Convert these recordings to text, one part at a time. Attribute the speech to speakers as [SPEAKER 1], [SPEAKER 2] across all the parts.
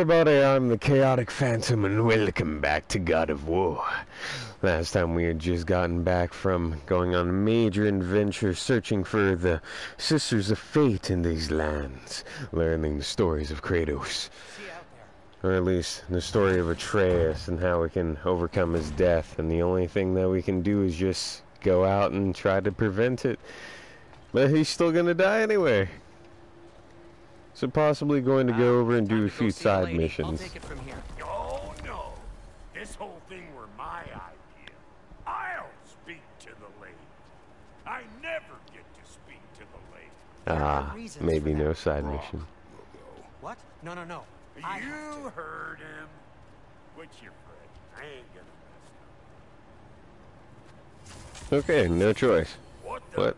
[SPEAKER 1] everybody, I'm the ChaoticPhantom and welcome back to God of War. Last time we had just gotten back from going on a major adventure searching for the Sisters of Fate in these lands, learning the stories of Kratos. Or at least the story of Atreus and how we can overcome his death, and the only thing that we can do is just go out and try to prevent it. But he's still gonna die anyway. So possibly going to go over and do a few side missions.
[SPEAKER 2] I'll take it from here.
[SPEAKER 3] Oh no, this whole thing were my idea. I'll speak to the lady. I never get to speak to the lady.
[SPEAKER 1] Ah, maybe no side mission.
[SPEAKER 2] What? No.
[SPEAKER 3] You heard him. What's your friend? I ain't gonna mess up.
[SPEAKER 1] Okay, no choice.
[SPEAKER 3] What the?
[SPEAKER 1] What?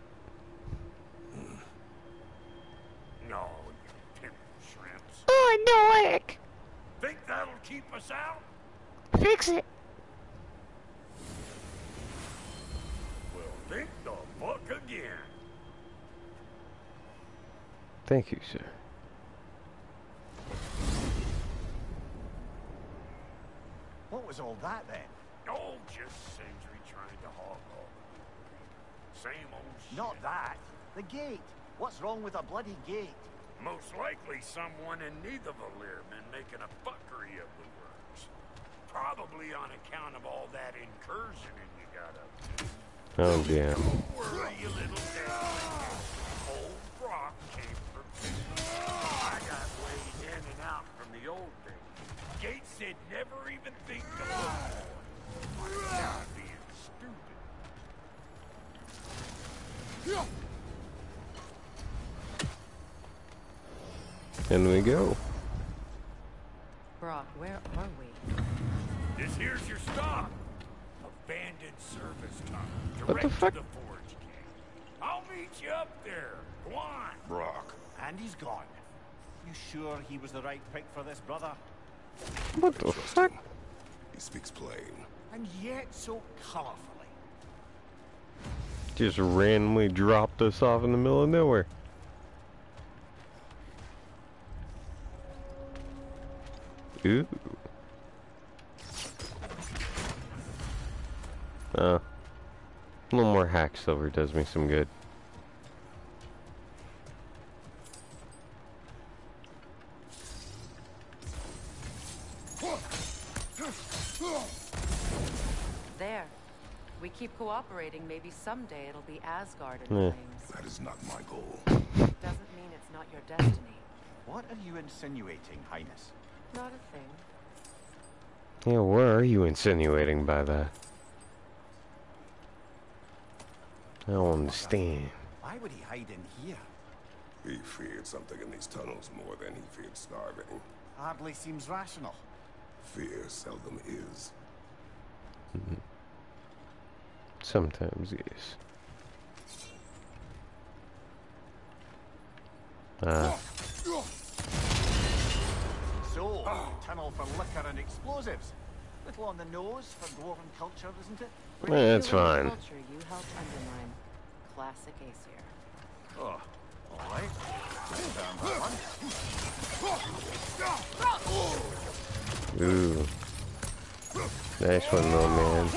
[SPEAKER 3] No, you pimp shrimps.
[SPEAKER 4] Oh, no work.
[SPEAKER 3] Think that'll keep us out?
[SPEAKER 4] Fix it.
[SPEAKER 3] Well, think the fuck again.
[SPEAKER 1] Thank you, sir.
[SPEAKER 5] What was all that then?
[SPEAKER 3] Oh, just Sentry trying to hog all the glory. Same old shit.
[SPEAKER 5] Not that. The gate. What's wrong with a bloody gate?
[SPEAKER 3] Most likely someone in Nidavellir been making a fuckery of the works. Probably on account of all that incursioning you got up to.
[SPEAKER 1] Oh, damn.
[SPEAKER 3] Don't worry, you little devil. Old Brock came from I got laid in and out from the old days. Gates said never even think to look for it. Now being stupid.
[SPEAKER 1] In we go.
[SPEAKER 6] Brock, where are we?
[SPEAKER 3] This here's your stop. Abandoned service tunnel.
[SPEAKER 1] What the
[SPEAKER 3] Direct
[SPEAKER 1] fuck?
[SPEAKER 3] to the forge gate. I'll meet you up there. Go on.
[SPEAKER 5] Brock. And he's gone. You sure he was the right pick for this, brother?
[SPEAKER 1] What the fuck?
[SPEAKER 7] He speaks plain.
[SPEAKER 5] And yet so colorfully.
[SPEAKER 1] Just randomly dropped us off in the middle of nowhere. Ooh. A little more hack silver does me some good.
[SPEAKER 6] There. We keep cooperating, maybe someday it'll be Asgard in
[SPEAKER 1] Yeah.
[SPEAKER 6] flames.
[SPEAKER 7] That is not my goal.
[SPEAKER 6] Doesn't mean it's not your destiny.
[SPEAKER 5] What are you insinuating, Highness?
[SPEAKER 6] Not a thing.
[SPEAKER 1] Yeah, what are you insinuating by that? I don't understand.
[SPEAKER 5] Why would he hide in here?
[SPEAKER 7] He feared something in these tunnels more than he feared starving.
[SPEAKER 5] Hardly seems rational.
[SPEAKER 7] Fear seldom is.
[SPEAKER 1] Sometimes, yes.
[SPEAKER 5] So, tunnel for liquor and explosives. Little on the nose for dwarven culture, isn't it?
[SPEAKER 1] That's fine.
[SPEAKER 6] Culture you helped undermine. Classic Aesir.
[SPEAKER 5] Oh, all right. Down that one.
[SPEAKER 1] Ooh. Nice one, little man.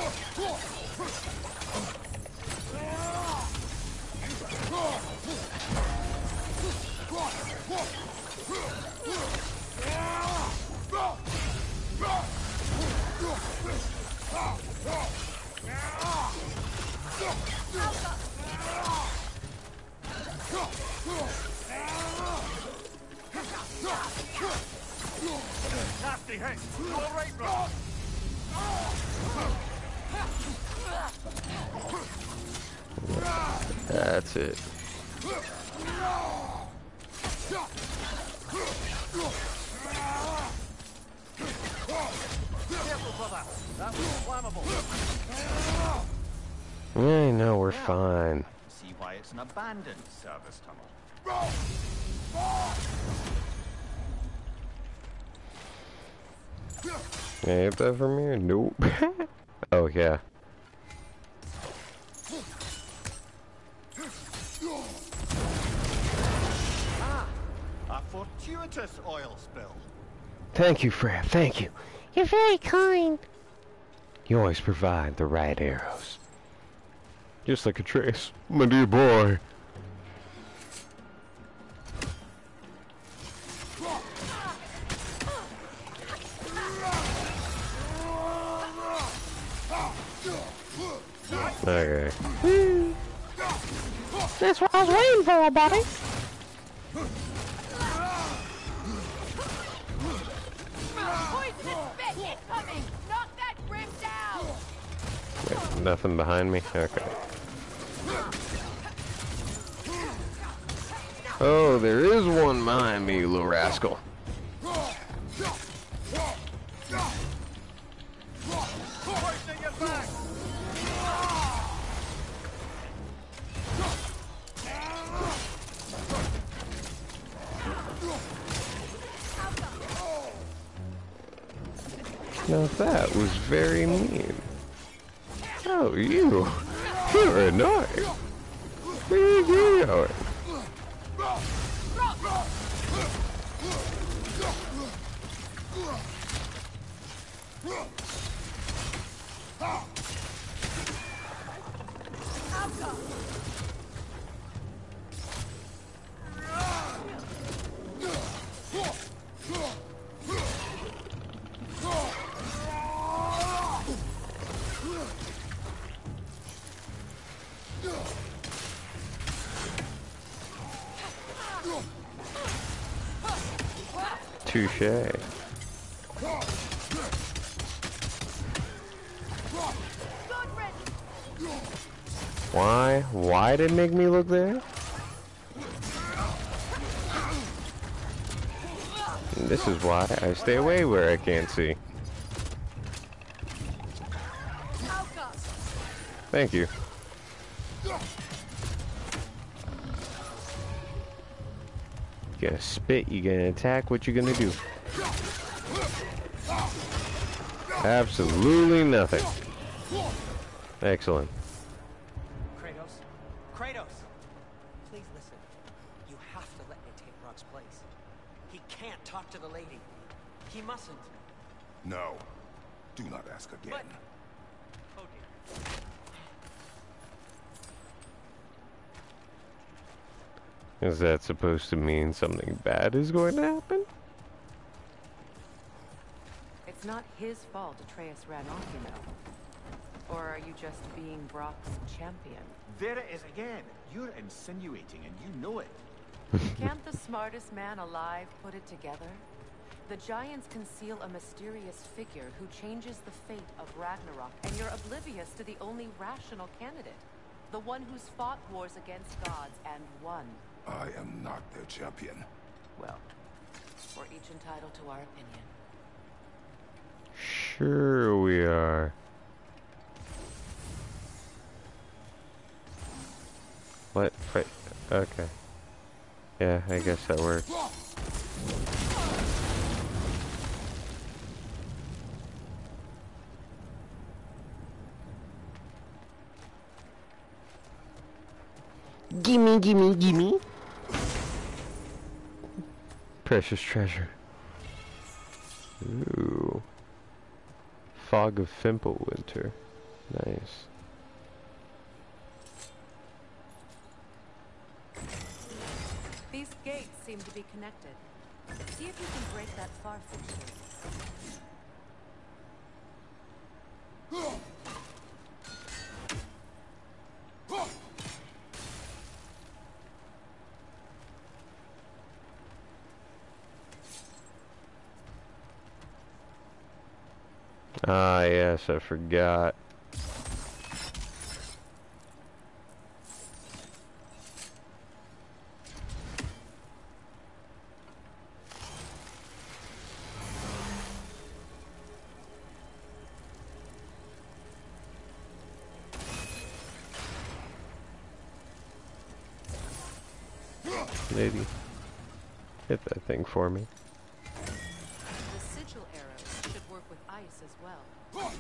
[SPEAKER 5] Nasty hit. You all right, bro?
[SPEAKER 1] That's it.
[SPEAKER 5] Careful, brother. That was flammable.
[SPEAKER 1] Yeah, no, we're fine.
[SPEAKER 5] See why it's an abandoned service tunnel.
[SPEAKER 1] Can I hit that from here? Nope. Oh, yeah.
[SPEAKER 5] Ah, a fortuitous oil spill.
[SPEAKER 1] Thank you, Freya. Thank you.
[SPEAKER 4] You're very kind.
[SPEAKER 1] You always provide the right arrows. Just like Atreus, my dear boy. Okay.
[SPEAKER 4] That's what I was waiting for, buddy.
[SPEAKER 6] Poisonous spit incoming! Knock that grim down!
[SPEAKER 1] Wait, nothing behind me? Okay. Oh, there is one behind me, you little rascal. Now that was very mean. Oh, you're annoying. Where are you going? Touché. Why? Why did it make me look there? And this is why I stay away where I can't see. Thank you. You gonna spit, you gonna attack, what you gonna do? Absolutely nothing. Excellent.
[SPEAKER 2] Kratos! Please listen. You have to let me take Rock's place. He can't talk to the lady. He mustn't.
[SPEAKER 7] No. Do not ask again.
[SPEAKER 2] But... Oh dear.
[SPEAKER 1] Is that supposed to mean something bad is going to happen?
[SPEAKER 6] It's not his fault Atreus ran off, you know. Or are you just being Brock's champion?
[SPEAKER 5] There it is again. You're insinuating and you know it.
[SPEAKER 6] Can't the smartest man alive put it together? The giants conceal a mysterious figure who changes the fate of Ragnarok, and you're oblivious to the only rational candidate. The one who's fought wars against gods and won.
[SPEAKER 7] I am not their champion.
[SPEAKER 6] Well, we're each entitled to our opinion.
[SPEAKER 1] Sure we are. What? Wait, okay. Yeah, I guess that works.
[SPEAKER 4] Gimme, gimme, gimme.
[SPEAKER 1] Precious treasure. Ooh. Fog of Fimpelwinter. Nice.
[SPEAKER 6] These gates seem to be connected. See if you can break that far fixture.
[SPEAKER 1] Ah, yes, I forgot. Maybe hit that thing for me.
[SPEAKER 6] The sigil arrows should work with ice as well.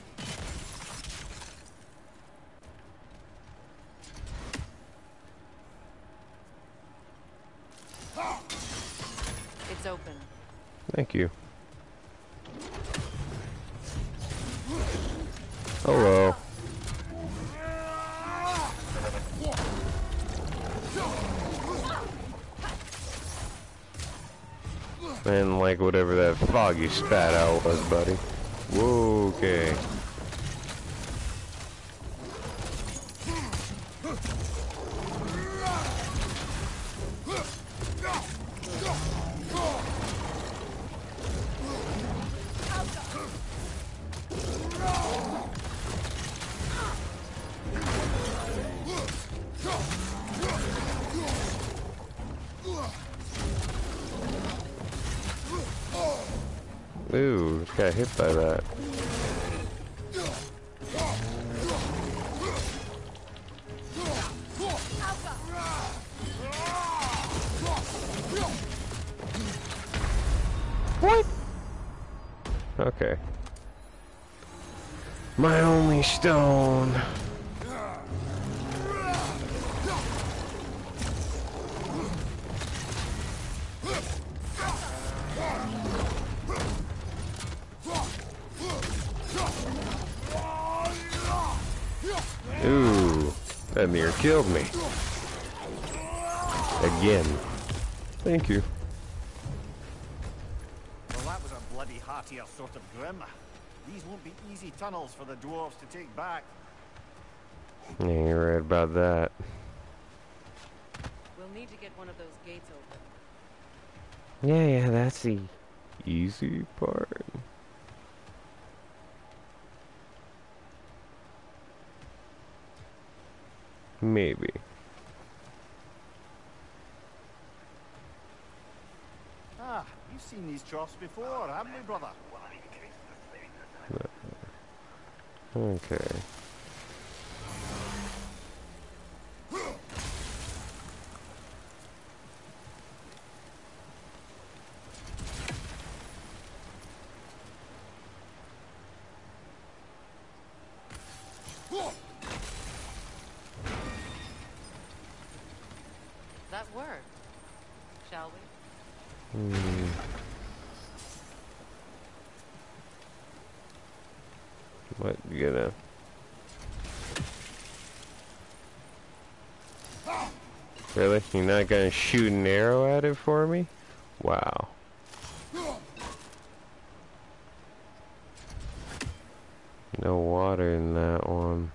[SPEAKER 6] It's open.
[SPEAKER 1] Thank you. Hello. And like whatever that fog you spat out was, buddy. Whoa, okay. Ooh, got hit by that. What? Okay. My only stone. Ooh, that near killed me. Again. Thank you.
[SPEAKER 5] Well, that was a bloody heartier sort of grim. These won't be easy tunnels for the dwarves to take back.
[SPEAKER 1] Yeah, you're right about that.
[SPEAKER 6] We'll need to get one of those gates open.
[SPEAKER 1] Yeah, that's the easy part. Maybe.
[SPEAKER 5] Ah, you've seen these troughs before, haven't we, brother?
[SPEAKER 1] Okay.
[SPEAKER 6] That worked. Shall we?
[SPEAKER 1] What you gonna? Really? You're not gonna shoot an arrow at it for me? Wow. No water in that one.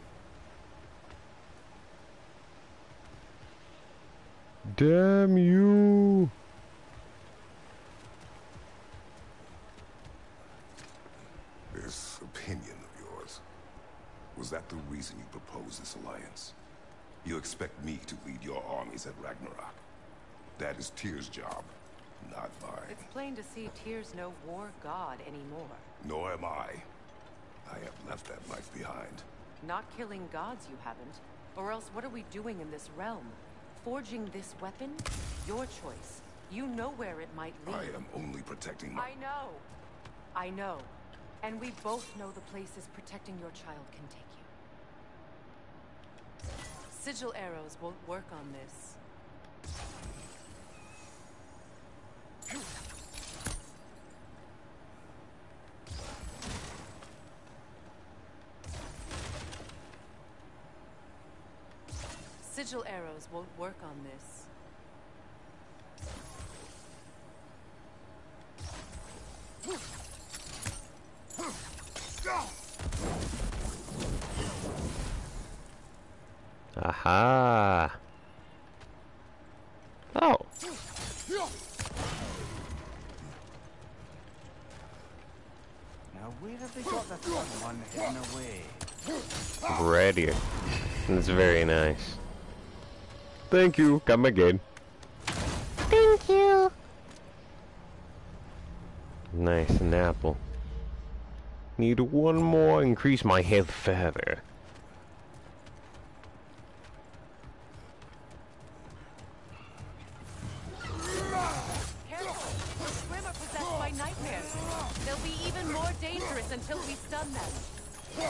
[SPEAKER 1] Damn you!
[SPEAKER 7] This opinion of yours, was that the reason you proposed this alliance? You expect me to lead your armies at Ragnarok? That is Tyr's job, not mine.
[SPEAKER 6] It's plain to see Tyr's no war god anymore.
[SPEAKER 7] Nor am I. I have left that life behind.
[SPEAKER 6] Not killing gods, you haven't. Or else what are we doing in this realm? Forging this weapon? Your choice. You know where it might lead.
[SPEAKER 7] I am only protecting my...
[SPEAKER 6] I know. I know. And we both know the places protecting your child can take you. Sigil arrows won't work on this. Sigil arrows won't work on this.
[SPEAKER 1] Aha! Oh!
[SPEAKER 5] Now, where have they got the third one hidden away?
[SPEAKER 1] Right here. That's very nice. Thank you. Come again.
[SPEAKER 4] Thank you.
[SPEAKER 1] Nice, an apple. Need one more, increase my health further.
[SPEAKER 6] Careful! The Scrim are possessed by nightmares. They'll be even more dangerous until we stun them.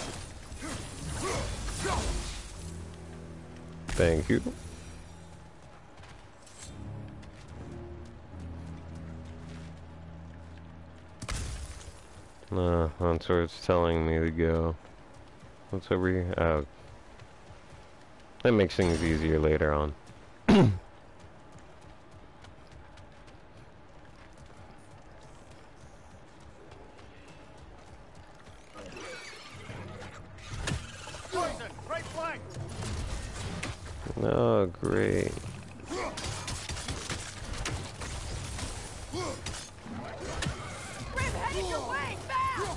[SPEAKER 1] Thank you. That's where it's telling me to go. What's over here? Oh. That makes things easier later on.
[SPEAKER 5] Poison! Right flank!
[SPEAKER 1] Oh, great.
[SPEAKER 6] Grim, headed your way! Fast!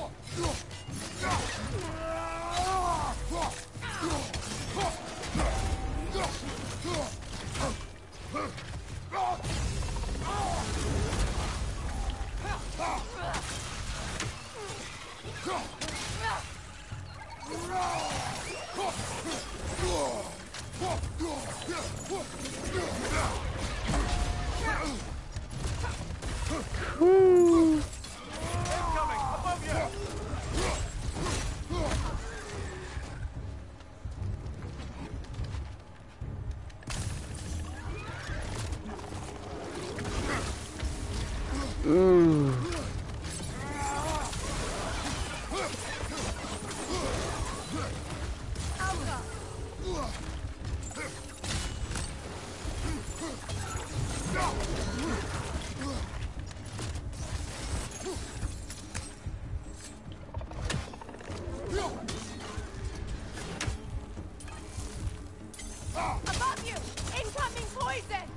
[SPEAKER 5] Incoming! Above you!
[SPEAKER 1] Ooh.
[SPEAKER 6] Above you! Incoming poison!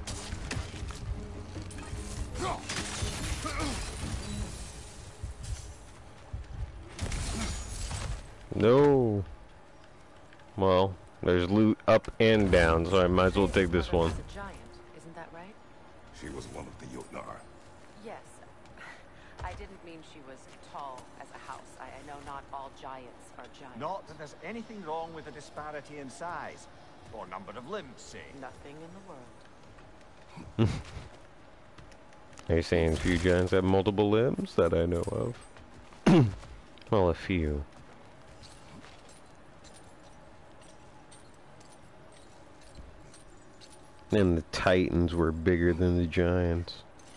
[SPEAKER 1] No. Well, there's loot up and down, so I might as well take this one.
[SPEAKER 6] A giant, isn't that right?
[SPEAKER 7] She was one of the Jotnar.
[SPEAKER 6] Yes. I didn't mean she was tall as a house. I know not all giants are giants.
[SPEAKER 5] Not that there's anything wrong with the disparity in size. Or number of limbs, say.
[SPEAKER 6] Nothing in the world.
[SPEAKER 1] Are you saying few giants have multiple limbs that I know of? Well, a few. And the Titans were bigger than the giants.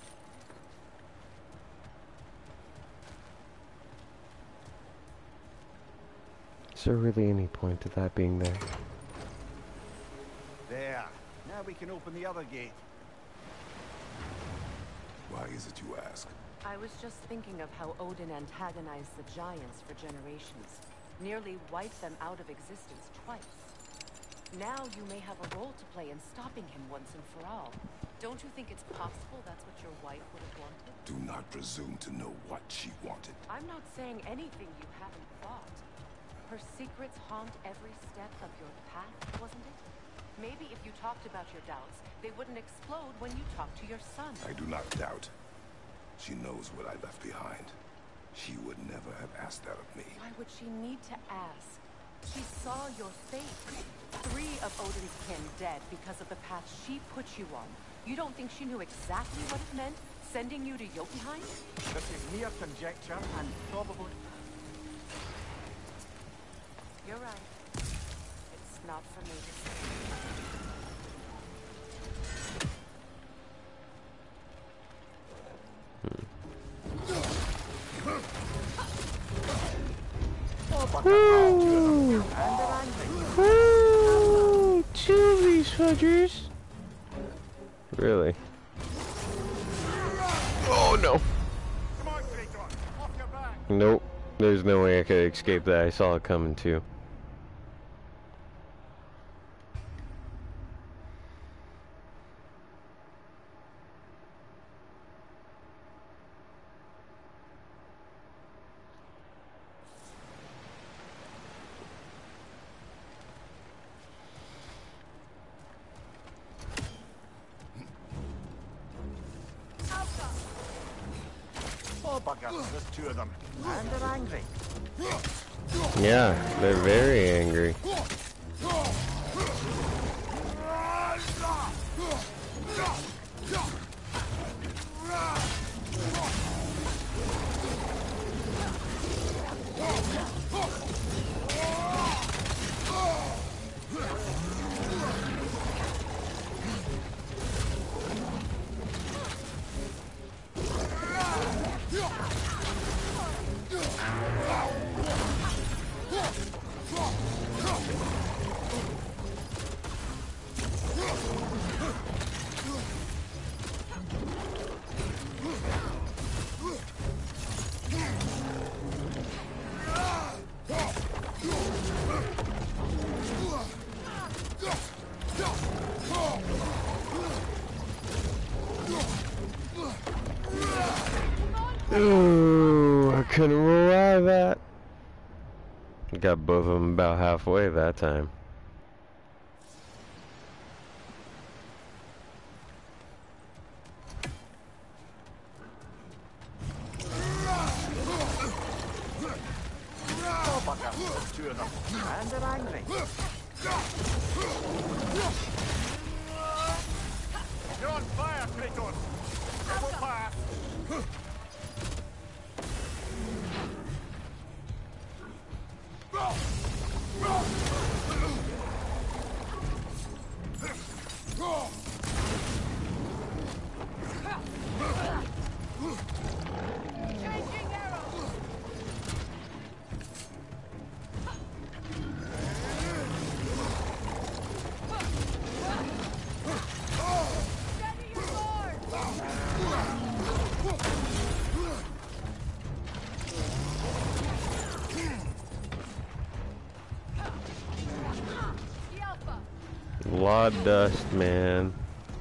[SPEAKER 1] Is there really any point to that being there?
[SPEAKER 5] There. Now we can open the other gate.
[SPEAKER 7] Why is it you ask?
[SPEAKER 6] I was just thinking of how Odin antagonized the giants for generations. Nearly wiped them out of existence twice. Now you may have a role to play in stopping him once and for all. Don't you think it's possible that's what your wife would have wanted?
[SPEAKER 7] Do not presume to know what she wanted.
[SPEAKER 6] I'm not saying anything you haven't thought. Her secrets haunt every step of your path, wasn't it? Maybe if you talked about your doubts, they wouldn't explode when you talked to your son.
[SPEAKER 7] I do not doubt. She knows what I left behind. She would never have asked that of me.
[SPEAKER 6] Why would she need to ask? She saw your fate. 3 of Odin's kin dead because of the path she put you on. You don't think she knew exactly what it meant, sending you to Jotunheim?
[SPEAKER 5] This is mere conjecture and probably...
[SPEAKER 6] You're right. It's not for me to say.
[SPEAKER 1] Woo! Woo! 2 of these fudgers. Really? Oh no!
[SPEAKER 5] Come on, Kratos! Off your back!
[SPEAKER 1] Nope. There's no way I could escape that. I saw it coming too.
[SPEAKER 5] Oh, bugger. There's 2 of them. And they're angry.
[SPEAKER 1] Yeah, they're very angry. Ooh, I couldn't roll out of that. Got both of them about halfway that time.
[SPEAKER 5] Oh, bugger. There's two of them. And they're angry. You're on fire, Kratos. It will pass.
[SPEAKER 1] A lot of dust, man.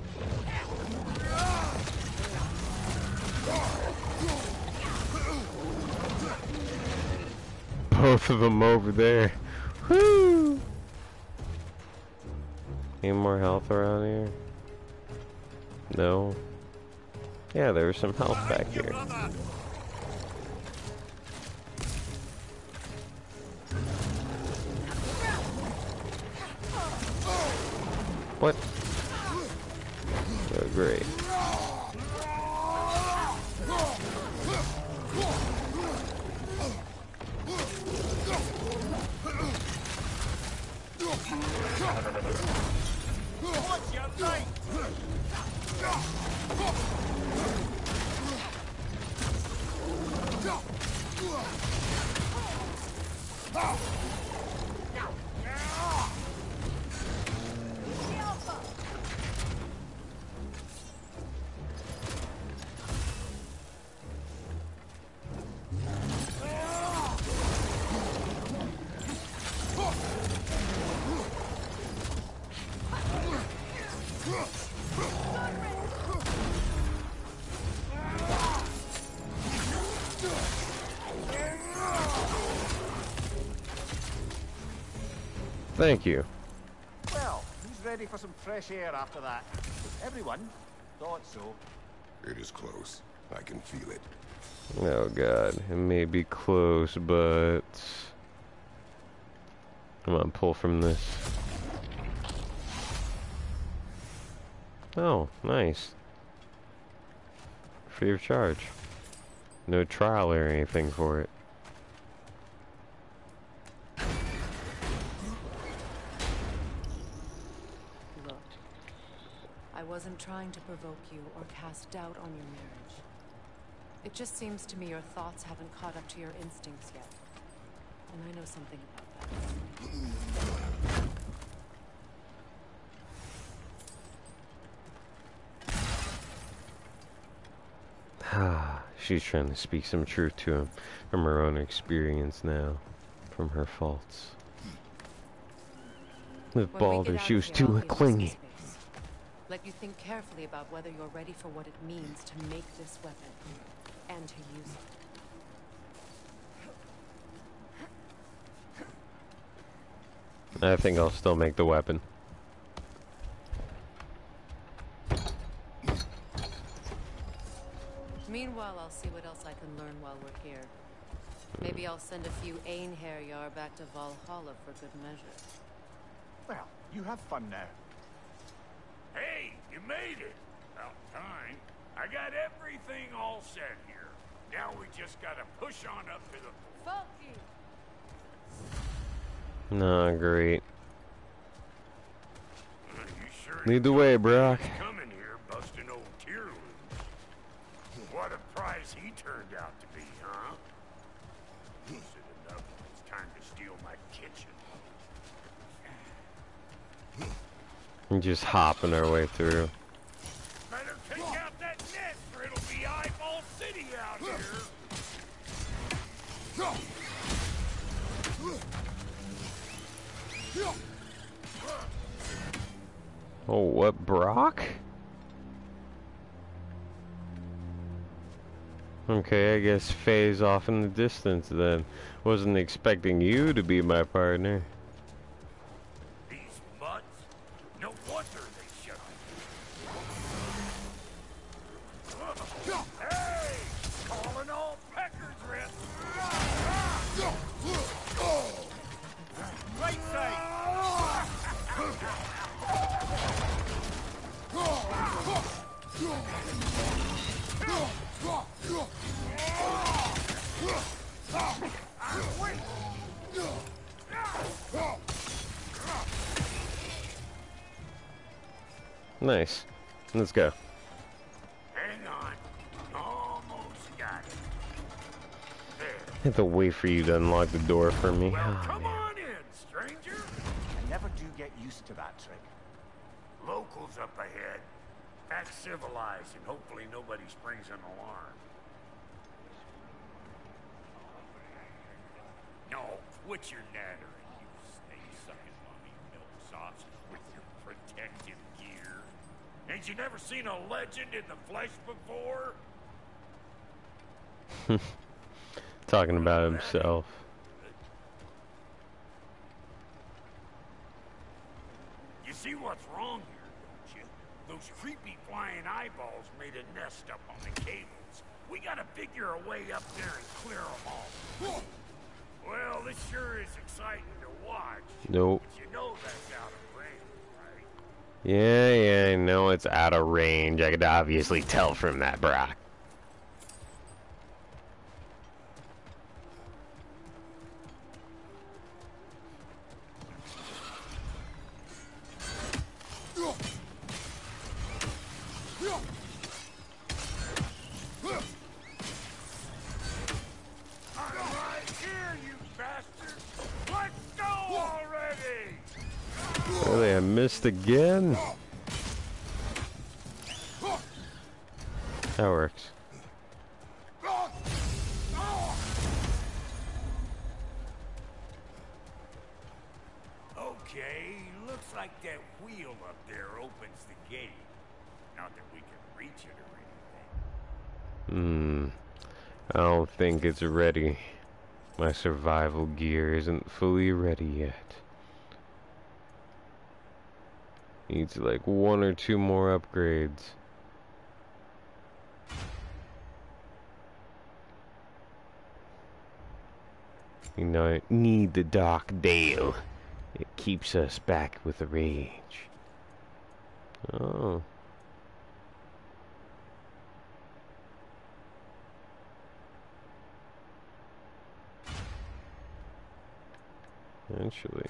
[SPEAKER 1] Both of them over there. Woo! Any more health around here? No. Yeah, there was some health back here. What? Oh, great.
[SPEAKER 5] What's your right?
[SPEAKER 1] Thank you.
[SPEAKER 5] Well, he's ready for some fresh air after that. Everyone thought so.
[SPEAKER 7] It is close. I can feel it.
[SPEAKER 1] Oh god, it may be close, but... Come on, pull from this. Oh, nice. Free of charge. No trial or anything for it.
[SPEAKER 6] Look, I wasn't trying to provoke you or cast doubt on your marriage. It just seems to me your thoughts haven't caught up to your instincts yet. And I know something about that.
[SPEAKER 1] She's trying to speak some truth to him from her own experience now, from her faults. With Baldur, she was too clingy.
[SPEAKER 6] Let you think carefully about whether you're ready for what it means to make this weapon, and to use it.
[SPEAKER 1] I think I'll still make the weapon.
[SPEAKER 6] Meanwhile, I'll see what else I can learn while we're here. Maybe I'll send a few Einherjar back to Valhalla for good measure.
[SPEAKER 5] Well, you have fun now.
[SPEAKER 3] Hey, you made it! About time. I got everything all set here. Now we just gotta push on up to the...
[SPEAKER 6] Falky!
[SPEAKER 1] Nah, great.
[SPEAKER 3] You sure
[SPEAKER 1] Lead the way, Brock.
[SPEAKER 3] he's coming here busting old tear loose. What a prize he turned out to be, huh? Is it enough? It's time to steal my kitchen.
[SPEAKER 1] And just hopping our way through.
[SPEAKER 3] Better take out that net, or it'll be Eyeball City out here.
[SPEAKER 1] Oh, what, Brock? Okay, I guess Faye's off in the distance then. Wasn't expecting you to be my partner.
[SPEAKER 3] These mutts? No wonder they shut me. Hey! Calling all peckers, Rip! Right side!
[SPEAKER 1] Nice. Let's go.
[SPEAKER 3] Hang on. Almost got it. There.
[SPEAKER 1] I have to wait for you to unlock the door for me.
[SPEAKER 3] Well,
[SPEAKER 1] Oh,
[SPEAKER 3] come
[SPEAKER 1] man.
[SPEAKER 3] on in, stranger.
[SPEAKER 5] I never do get used to that trick.
[SPEAKER 3] Locals up ahead. Act civilized and hopefully nobody springs an alarm. No, quit your nattering, you snake-sucking mummy milksops with your protective gear. Ain't you never seen a legend in the flesh before?
[SPEAKER 1] Talking about himself.
[SPEAKER 3] You see what's wrong here, don't you? Those creepy flying eyeballs made a nest up on the cables. We gotta figure a way up there and clear them all. Well, this sure is exciting to watch.
[SPEAKER 1] Nope.
[SPEAKER 3] But you know that's out of range, right?
[SPEAKER 1] Yeah, I know it's out of range. I could obviously tell from that, Brock.
[SPEAKER 3] I'm right here, you bastard! Let's go already!
[SPEAKER 1] Really, I missed again? That works.
[SPEAKER 3] Okay, looks like that wheel up there opens the gate. Not that we can reach it or anything.
[SPEAKER 1] I don't think it's ready. My survival gear isn't fully ready yet. Needs like 1 or 2 more upgrades. You know, I need the Dark Dale. It keeps us back with the rage. Oh. Actually.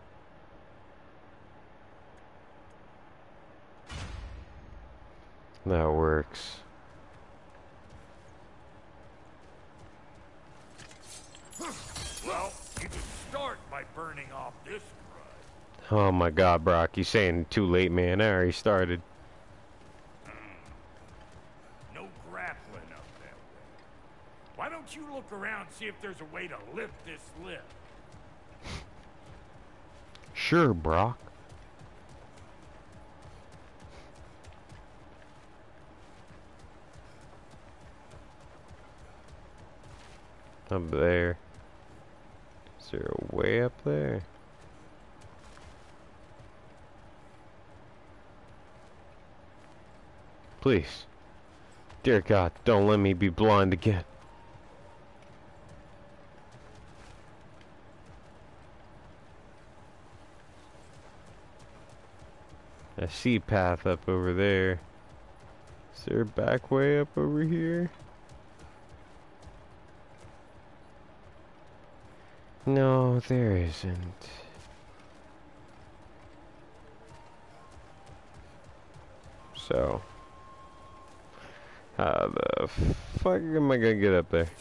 [SPEAKER 1] That works.
[SPEAKER 3] Well, you can start by burning off this crud.
[SPEAKER 1] Oh my god, Brock, you saying too late, man. I already started.
[SPEAKER 3] No grappling up that way. Why don't you look around and see if there's a way to lift this lift?
[SPEAKER 1] Sure, Brock. Up there. Is there a way up there? Please. Dear God, don't let me be blind again. I see a path up over there. Is there a back way up over here? No, there isn't. So, how the fuck am I gonna get up there?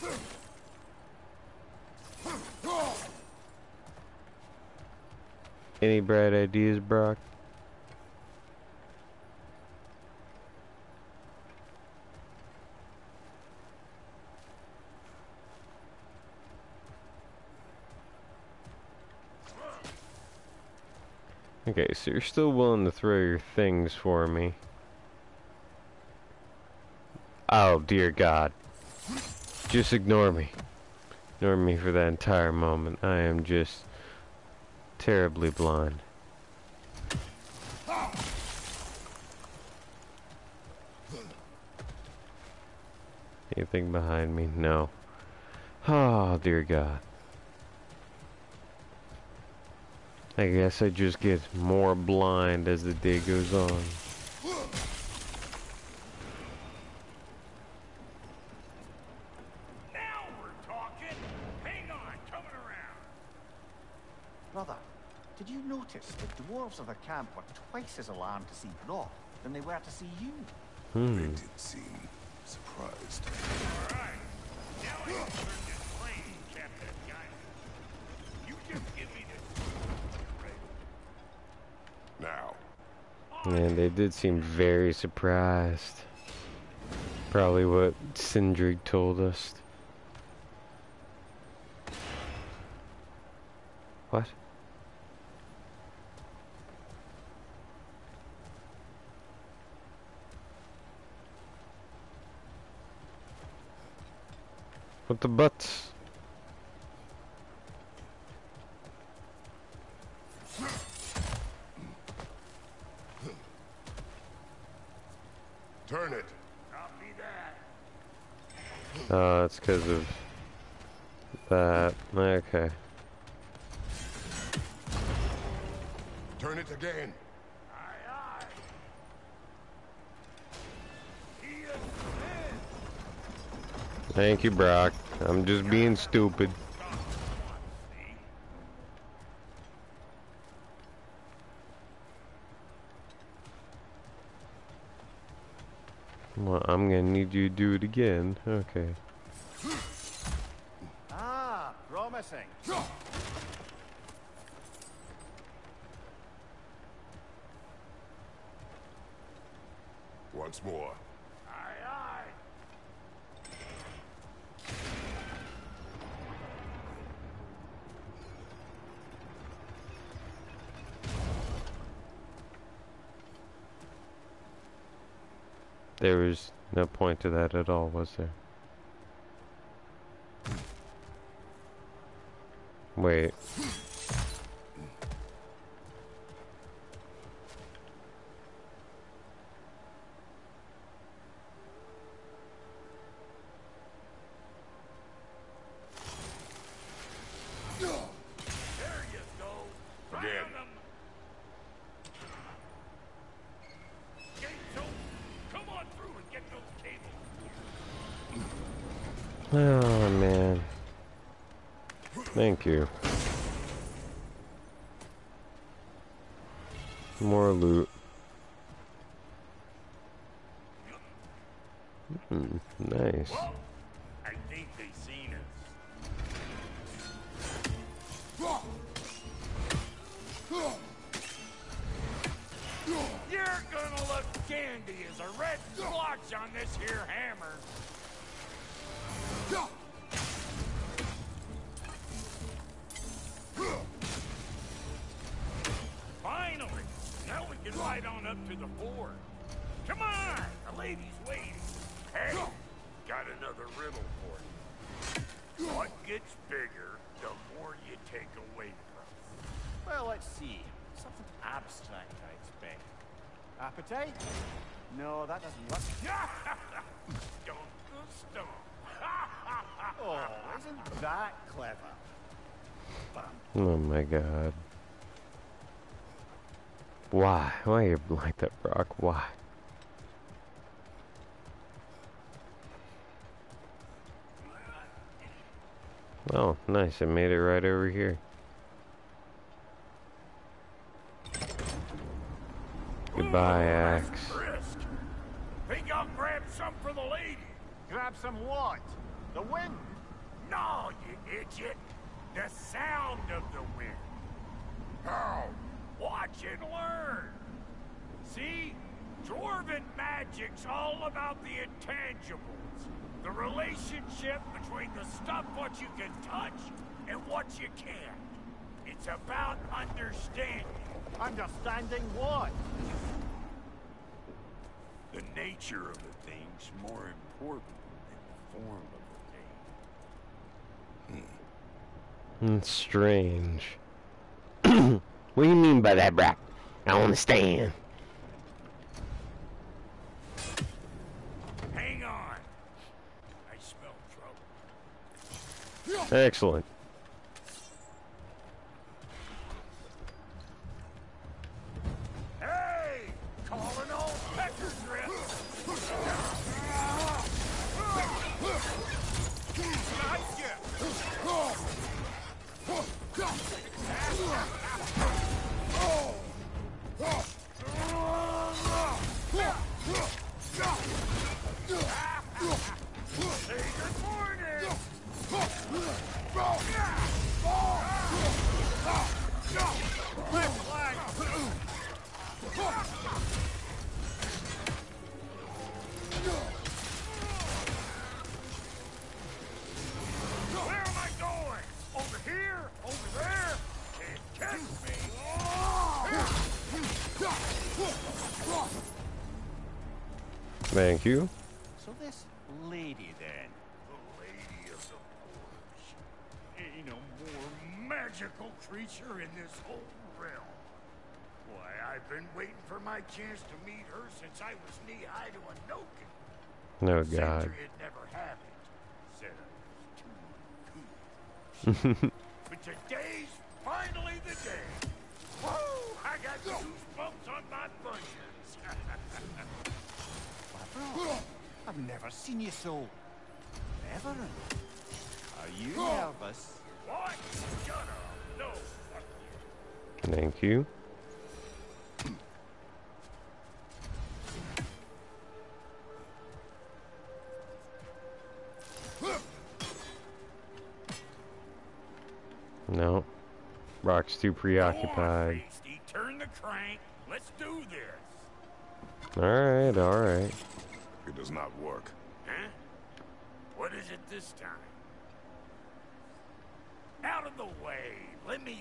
[SPEAKER 1] Any bright ideas, Brock? Okay, so you're still willing to throw your things for me. Oh, dear God. Just ignore me. Ignore me for that entire moment. I am just terribly blind. Anything behind me? No. Oh, dear God. I guess I just get more blind as the day goes on.
[SPEAKER 3] Now we're talking. Hang on, coming around.
[SPEAKER 5] Brother, did you notice the dwarves of the camp were twice as alarmed to see Brock than they were to see you?
[SPEAKER 7] They did seem surprised.
[SPEAKER 3] All right. Now I can learn this plane, Captain Giant. You just give me this.
[SPEAKER 7] Now,
[SPEAKER 1] And they did seem very surprised. Probably what Sindrig told us. What? What the butts?
[SPEAKER 7] turn it.
[SPEAKER 3] Copy that.
[SPEAKER 1] Oh, it's because of that. Okay.
[SPEAKER 7] Turn it again.
[SPEAKER 3] Aye, aye. He is dead.
[SPEAKER 1] Thank you, Brock. I'm just being stupid.
[SPEAKER 3] See?
[SPEAKER 1] Well, I'm gonna need you to do it again. Okay.
[SPEAKER 5] Ah, promising.
[SPEAKER 7] Once more.
[SPEAKER 3] Aye, aye.
[SPEAKER 1] There was no point to that at all, was there? Wait.
[SPEAKER 3] There you go.
[SPEAKER 7] Again.
[SPEAKER 3] Found 'em. Gates open. Come on through and get those cables.
[SPEAKER 1] Oh, man. Thank you. More loot. Nice.
[SPEAKER 3] Well, I think they seen us. You're gonna look dandy as a red splotch on this here hammer. Finally! Now we can ride on up to the fort. Come on! The lady's waiting. Hey, got another riddle for you. What gets bigger, the more you take away from.
[SPEAKER 5] Well, let's see. Something abstract, I expect. Appetite? No, that doesn't work.
[SPEAKER 3] Stone to stone.
[SPEAKER 5] Oh, isn't that clever? Bam.
[SPEAKER 1] Oh my god. Why? Why are you like that, Brock? Why? Oh, nice. I made it right over here. Goodbye, axe.
[SPEAKER 3] Brisk. Think I'll grab some for the lady?
[SPEAKER 5] Grab some what? The wind?
[SPEAKER 3] No, you idiot. The sound of the wind.
[SPEAKER 7] How?
[SPEAKER 3] Watch and learn. See? Dwarven magic's all about the intangibles. The relationship between the stuff what you can touch and what you can't. It's about understanding.
[SPEAKER 5] Understanding what?
[SPEAKER 3] The nature of a thing's more important than the form of
[SPEAKER 1] It's strange. What do you mean by that, Brock? I don't understand.
[SPEAKER 3] Hang on. I smell trouble.
[SPEAKER 1] Excellent.
[SPEAKER 3] Hey! Calling all pecker drift! Say good morning! Left flag! Where am I going? Over here? Over there? Can't catch me!
[SPEAKER 1] Thank you.
[SPEAKER 5] So this lady then.
[SPEAKER 3] The Lady of the Forge. Ain't no more magical creature in this whole realm. Why, I've been waiting for my chance to meet her since I was knee-high to a Noken.
[SPEAKER 1] No God.
[SPEAKER 3] Sentry had never happened. Said I was too cool. But today's finally the day. Whoa! I got goosebumps on my bunches.
[SPEAKER 5] Barbara, I've never seen you so reverent. Are you nervous?
[SPEAKER 3] What? Shut up. No.
[SPEAKER 1] Thank you. No. Brock's too preoccupied.
[SPEAKER 3] Beastie, turn the crank. Let's do this.
[SPEAKER 1] Alright, alright.
[SPEAKER 7] It does not work.
[SPEAKER 3] Huh? What is it this time? Out of the way. Let me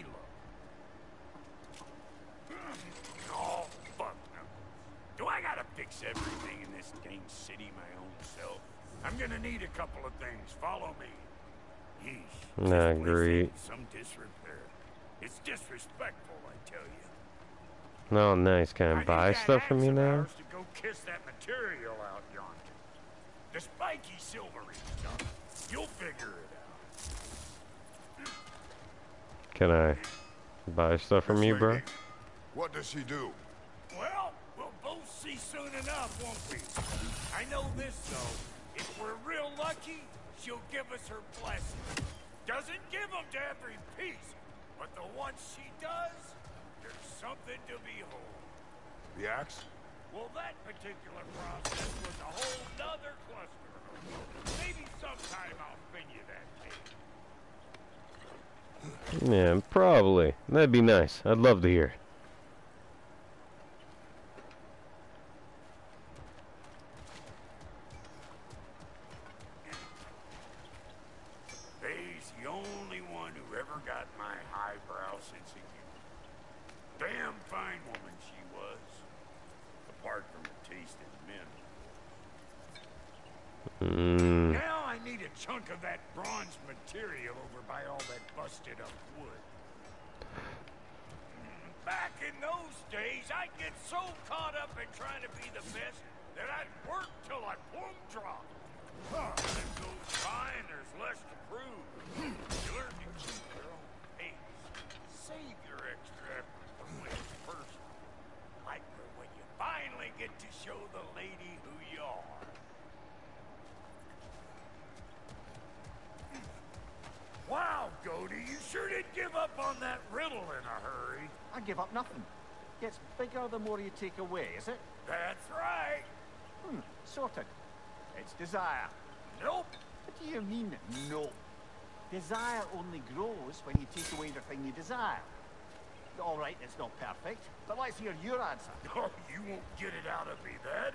[SPEAKER 3] look. Oh, fuck no. Do I gotta fix everything in this dang city my own self? I'm gonna need a couple of things. Follow me. Yeesh.
[SPEAKER 1] Nah,
[SPEAKER 3] This place
[SPEAKER 1] great.
[SPEAKER 3] in some disrepair. It's disrespectful, I tell you.
[SPEAKER 1] Oh, nice. Can I buy stuff from you now?
[SPEAKER 3] To go kiss that material out yonder. The spiky silvery stuff. You'll figure it out.
[SPEAKER 1] Can I buy stuff from you, bro?
[SPEAKER 7] What does she do?
[SPEAKER 3] Well, we'll both see soon enough, won't we? I know this, though. If we're real lucky, she'll give us her blessing. Doesn't give them to every piece, but the ones she does, there's something to behold.
[SPEAKER 7] The axe?
[SPEAKER 3] Well, that particular process was a whole nother cluster. Maybe sometime I'll spin you that tape.
[SPEAKER 1] Yeah, probably. That'd be nice. I'd love to hear.
[SPEAKER 3] Faye's the only one who ever got my highbrow sense of humor. Damn fine woman she was. Apart from the taste in men. Now I need a chunk of that bronze material over by all that busted up wood. Back in those days, I'd get so caught up in trying to be the best that I'd work till I plumb dropped. Time goes by and there's less to prove. You learn to keep your own pace. Save your extra effort for when it's personal. Like for when you finally get to show the lady who you are. Wow, Goldie, you sure did give up on that riddle in a hurry.
[SPEAKER 5] I give up nothing. Gets bigger the more you take away, is it?
[SPEAKER 3] That's right.
[SPEAKER 5] Sorted. It's desire.
[SPEAKER 3] Nope.
[SPEAKER 5] What do you mean, no? Desire only grows when you take away the thing you desire. All right, it's not perfect, but let's hear your answer.
[SPEAKER 3] Oh, you won't get it out of me that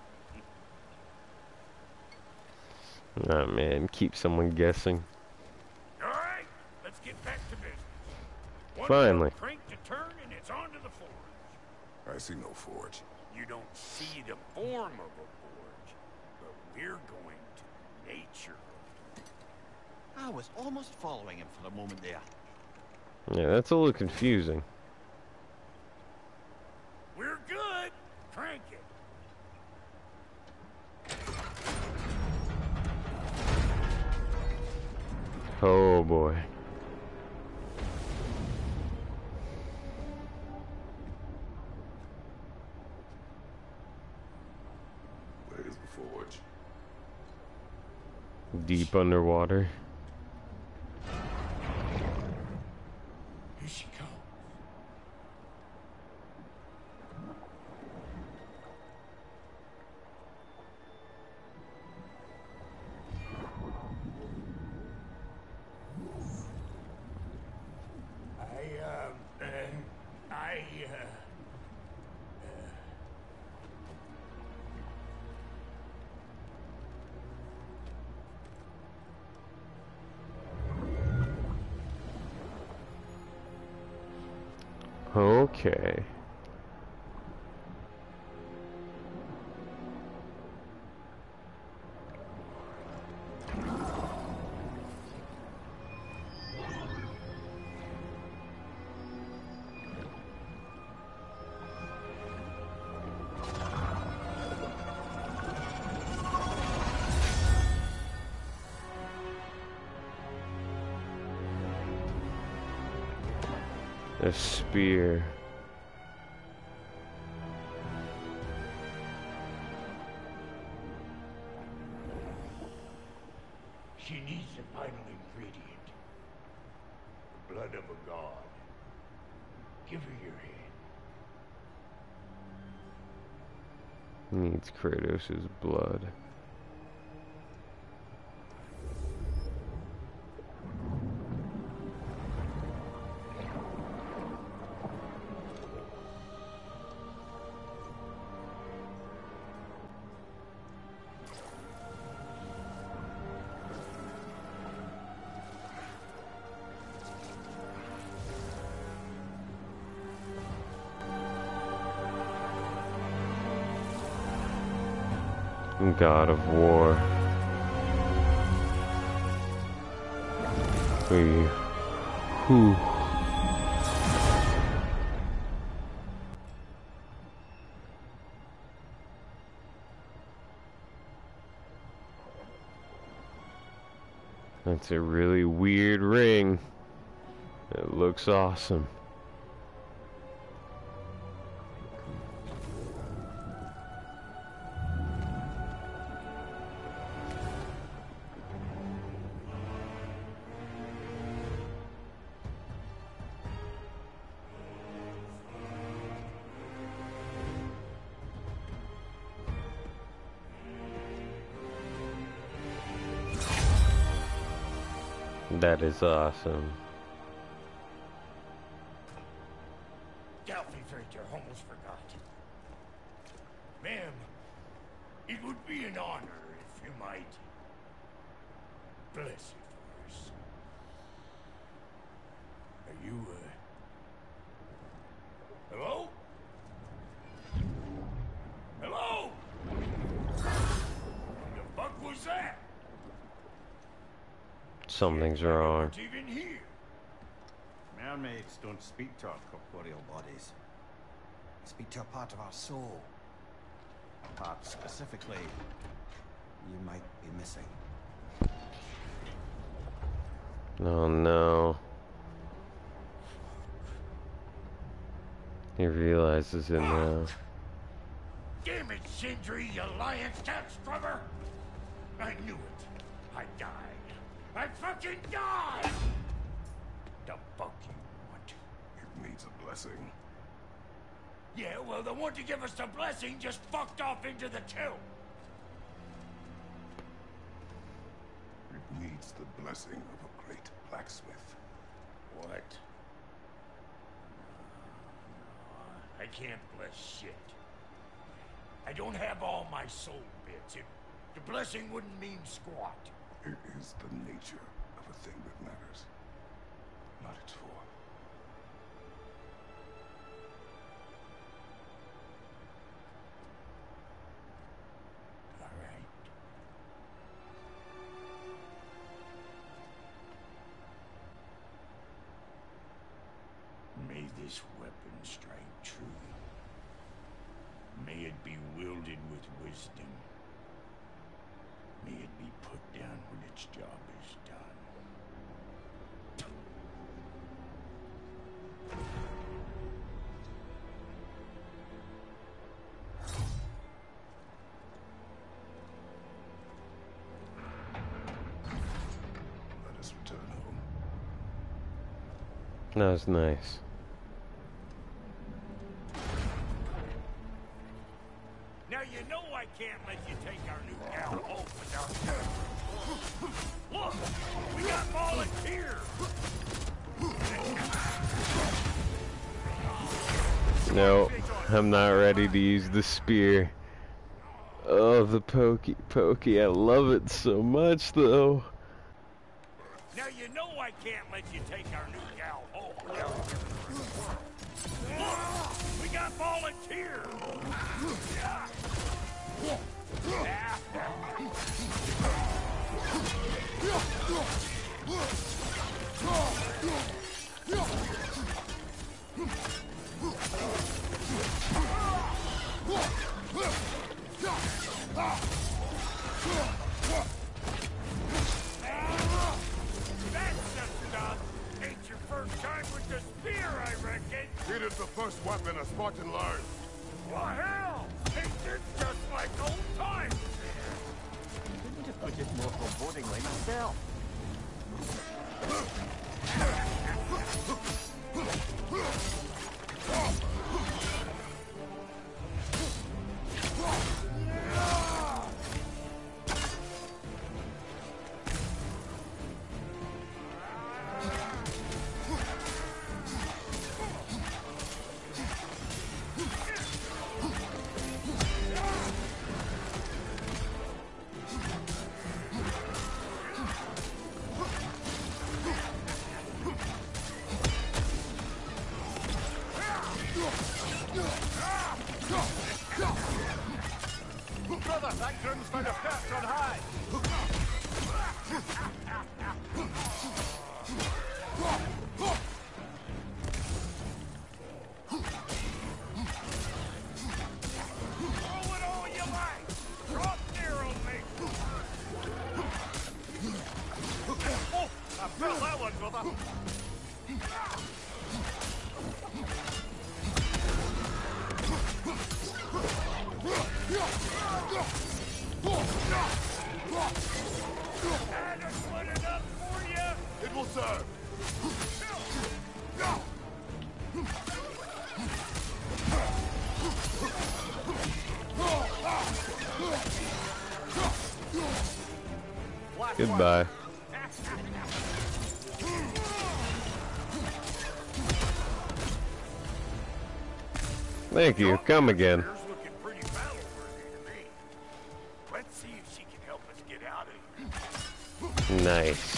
[SPEAKER 3] easy.
[SPEAKER 1] Oh man, keep someone guessing.
[SPEAKER 3] All right, let's get back to business. One
[SPEAKER 1] Finally.
[SPEAKER 3] more crank to turn and it's on to the forge.
[SPEAKER 7] I see no forge.
[SPEAKER 3] You don't see the form of a forge, but we're going to nature.
[SPEAKER 5] I was almost following him for a moment there.
[SPEAKER 1] Yeah, that's a little confusing.
[SPEAKER 3] We're good. Crank it.
[SPEAKER 1] Oh boy.
[SPEAKER 7] Where's the forge?
[SPEAKER 1] Deep underwater.
[SPEAKER 3] Here she comes.
[SPEAKER 1] Okay. A spear.
[SPEAKER 3] She needs the final ingredient. The blood of a god. Give her your hand.
[SPEAKER 1] Needs Kratos' blood. God of War. Whew. That's a really weird ring. It looks awesome. That is awesome.
[SPEAKER 3] Doubtfully Victor almost forgot. Ma'am, it would be an honor if you might bless it for us. Are you, hello? Hello? The fuck was that?
[SPEAKER 1] Something's wrong.
[SPEAKER 3] Not even here.
[SPEAKER 5] Mermaids don't speak to our corporeal bodies. They speak to a part of our soul. A part specifically you might be missing.
[SPEAKER 1] Oh no. He realizes it now.
[SPEAKER 3] Damn it, Sindri, you lion cat scrubber! I knew it. I died. I fucking died! The fuck you want?
[SPEAKER 7] It needs a blessing.
[SPEAKER 3] Yeah, well, the one to give us the blessing just fucked off into the tomb.
[SPEAKER 7] It needs the blessing of a great blacksmith.
[SPEAKER 3] What? I can't bless shit. I don't have all my soul bits. The blessing wouldn't mean squat.
[SPEAKER 7] It is the nature of a thing that matters, not its form.
[SPEAKER 3] All right. it be wielded with wisdom. May it be put down when its job is done.
[SPEAKER 7] Let us return home.
[SPEAKER 1] That was nice.
[SPEAKER 3] Now you know I can't let you take our new gal home without Look! We got volunteers!
[SPEAKER 1] No, I'm not ready to use the spear. Oh, the pokey. I love it so much, though.
[SPEAKER 3] Now you know I can't let you take our new gal home without Look! We got volunteers! That's the stuff! Ain't your first time with the spear, I reckon!
[SPEAKER 7] It is the first weapon a Spartan learned.
[SPEAKER 3] Well, hell! Ain't this just like old times?
[SPEAKER 5] Couldn't have put it more forebodingly myself. Brother, that groom's found a perch on high.
[SPEAKER 3] Throw it all you like! Drop narrow, mate!
[SPEAKER 5] Oh, I felt that one, brother.
[SPEAKER 3] Had to split it up for you!
[SPEAKER 7] It will serve.
[SPEAKER 1] Goodbye. Thank you. Come again.
[SPEAKER 3] Here's looking pretty battle-worthy to me. Let's see if she can help us get out of here.
[SPEAKER 1] Nice.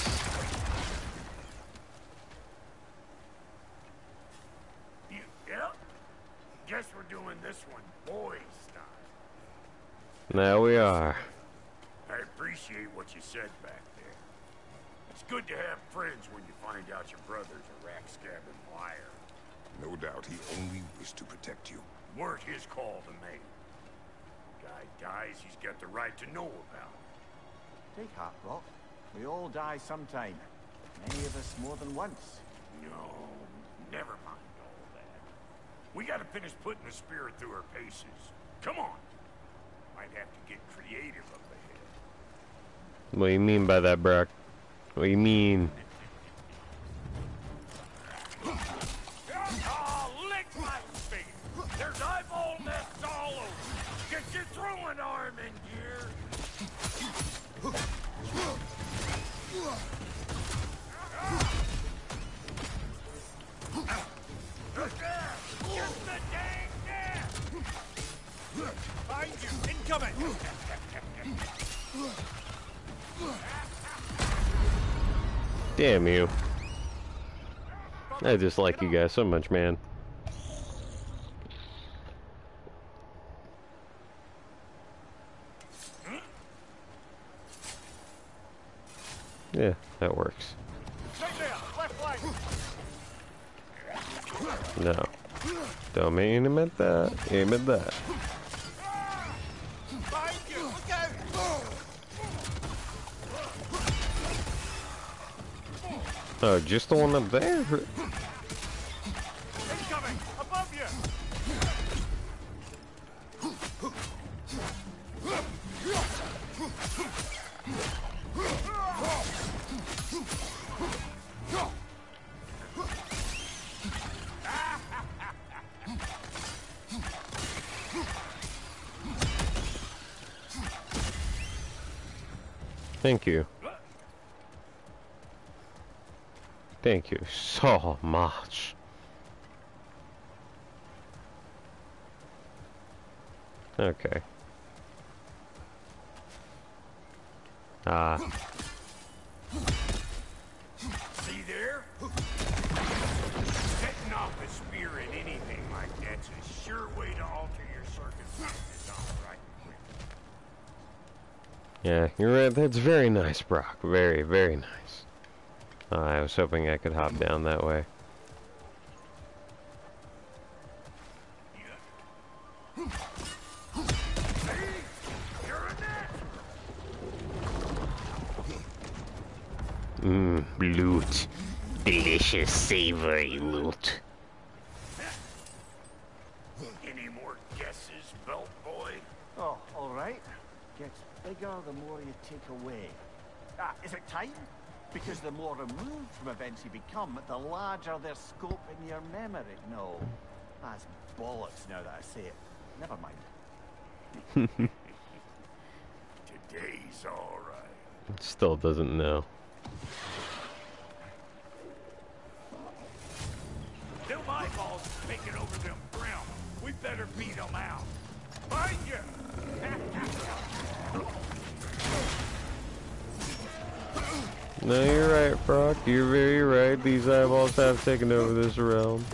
[SPEAKER 3] Yeah? Guess we're doing this one boys style.
[SPEAKER 1] Now we are.
[SPEAKER 3] I appreciate what you said back there. It's good to have friends when you find out your brother's a rack-scabbing liar.
[SPEAKER 7] No doubt he only wished to protect you.
[SPEAKER 3] Weren't his call to make. Guy dies, he's got the right to know about it.
[SPEAKER 5] Take heart, Brock. We all die sometime. Many of us more than once.
[SPEAKER 3] No, never mind all that. We gotta finish putting the spirit through her paces. Come on. Might have to get creative up ahead.
[SPEAKER 1] What do you mean by that, Brock? What do you mean?
[SPEAKER 3] Oh, lick my feet! There's eyeball nests all over! Get your throwing arm in gear! Get the dang net!
[SPEAKER 5] Find you! Incoming!
[SPEAKER 1] Damn you. I just like you guys so much, man. Yeah, that works.
[SPEAKER 5] Right there! Left flank!
[SPEAKER 1] No. Don't aim at that. Aim at that. Oh, just the one up there?
[SPEAKER 3] Incoming! Above you!
[SPEAKER 1] Thank you. Thank you so much. Okay.
[SPEAKER 3] See there? Setting off a spear in anything like that's a sure way to alter your circumstances, alright?
[SPEAKER 1] Yeah, you're right. That's very nice, Brock. Very, very nice. I was hoping I could hop down that way.
[SPEAKER 8] Loot. Delicious, savory loot.
[SPEAKER 3] Any more guesses, belt boy?
[SPEAKER 5] Oh, all right. Gets bigger the more you take away. Is it time? Because the more removed from events you become, the larger their scope in your memory. No, that's bollocks now that I say it. Never mind.
[SPEAKER 3] Today's all right.
[SPEAKER 1] Still doesn't know.
[SPEAKER 3] Them eyeballs taking over them realm. We better beat them out. Find you!
[SPEAKER 1] No, you're right, Brock. You're very right. These eyeballs have taken over this realm.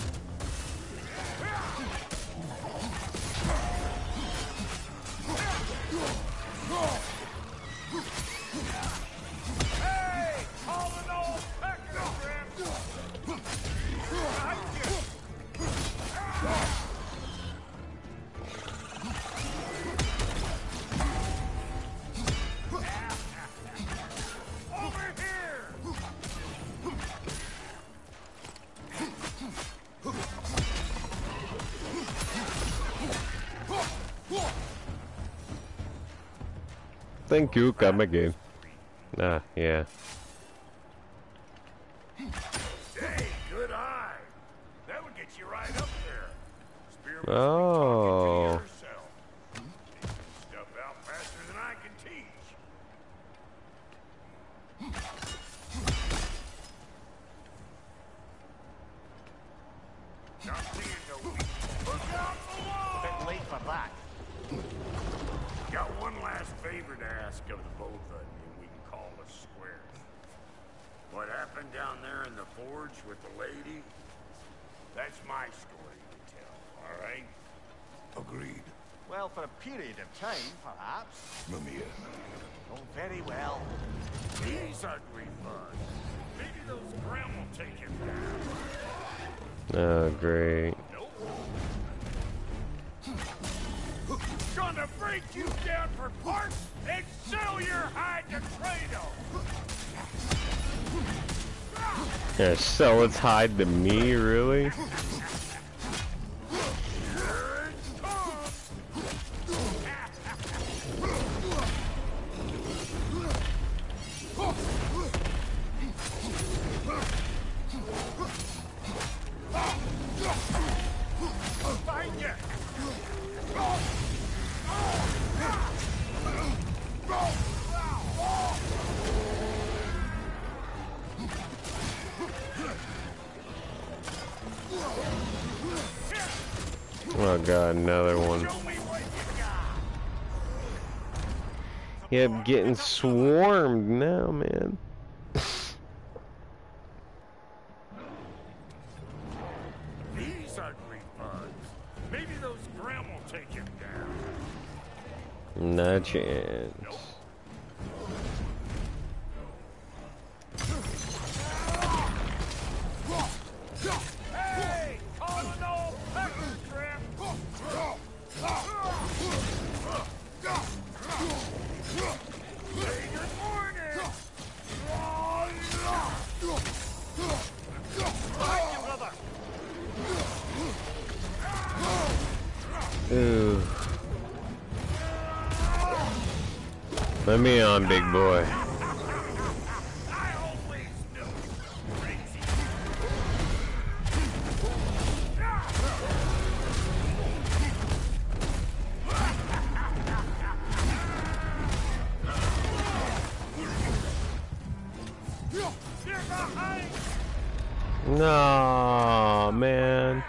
[SPEAKER 1] Thank you, come again. Ah, yeah.
[SPEAKER 3] Hey, good eye. That would get you right up there. Spearman's
[SPEAKER 1] Oh.
[SPEAKER 3] talking to yourself. Stuff out faster than I can teach. Not seeing no weak. Look out for wall!
[SPEAKER 5] A bit late for that.
[SPEAKER 3] Got one last favor to ask of the both of you, we can call us square. What happened down there in the forge with the lady? That's my story to tell, all right?
[SPEAKER 7] Agreed.
[SPEAKER 5] Well, for a period of time, perhaps.
[SPEAKER 7] Mamiya.
[SPEAKER 5] Oh, very well.
[SPEAKER 3] These ugly bugs. Maybe those Graham will take him down.
[SPEAKER 1] Oh, great.
[SPEAKER 3] Nope. Gonna break you down for parts and sell your hide to Kratos!
[SPEAKER 1] Yeah, sell its hide to me, really?
[SPEAKER 3] Here it comes! Find you!
[SPEAKER 1] Oh god, another one.
[SPEAKER 3] Show me what you got!
[SPEAKER 1] Yeah, I'm getting swarmed now, man.
[SPEAKER 3] These ugly bugs. Maybe those Graham will take him down.
[SPEAKER 1] No chance.
[SPEAKER 3] Nope. Hey! Call an old pecker trap! Say good morning!
[SPEAKER 1] Ooh. Let me on, big boy. No, man.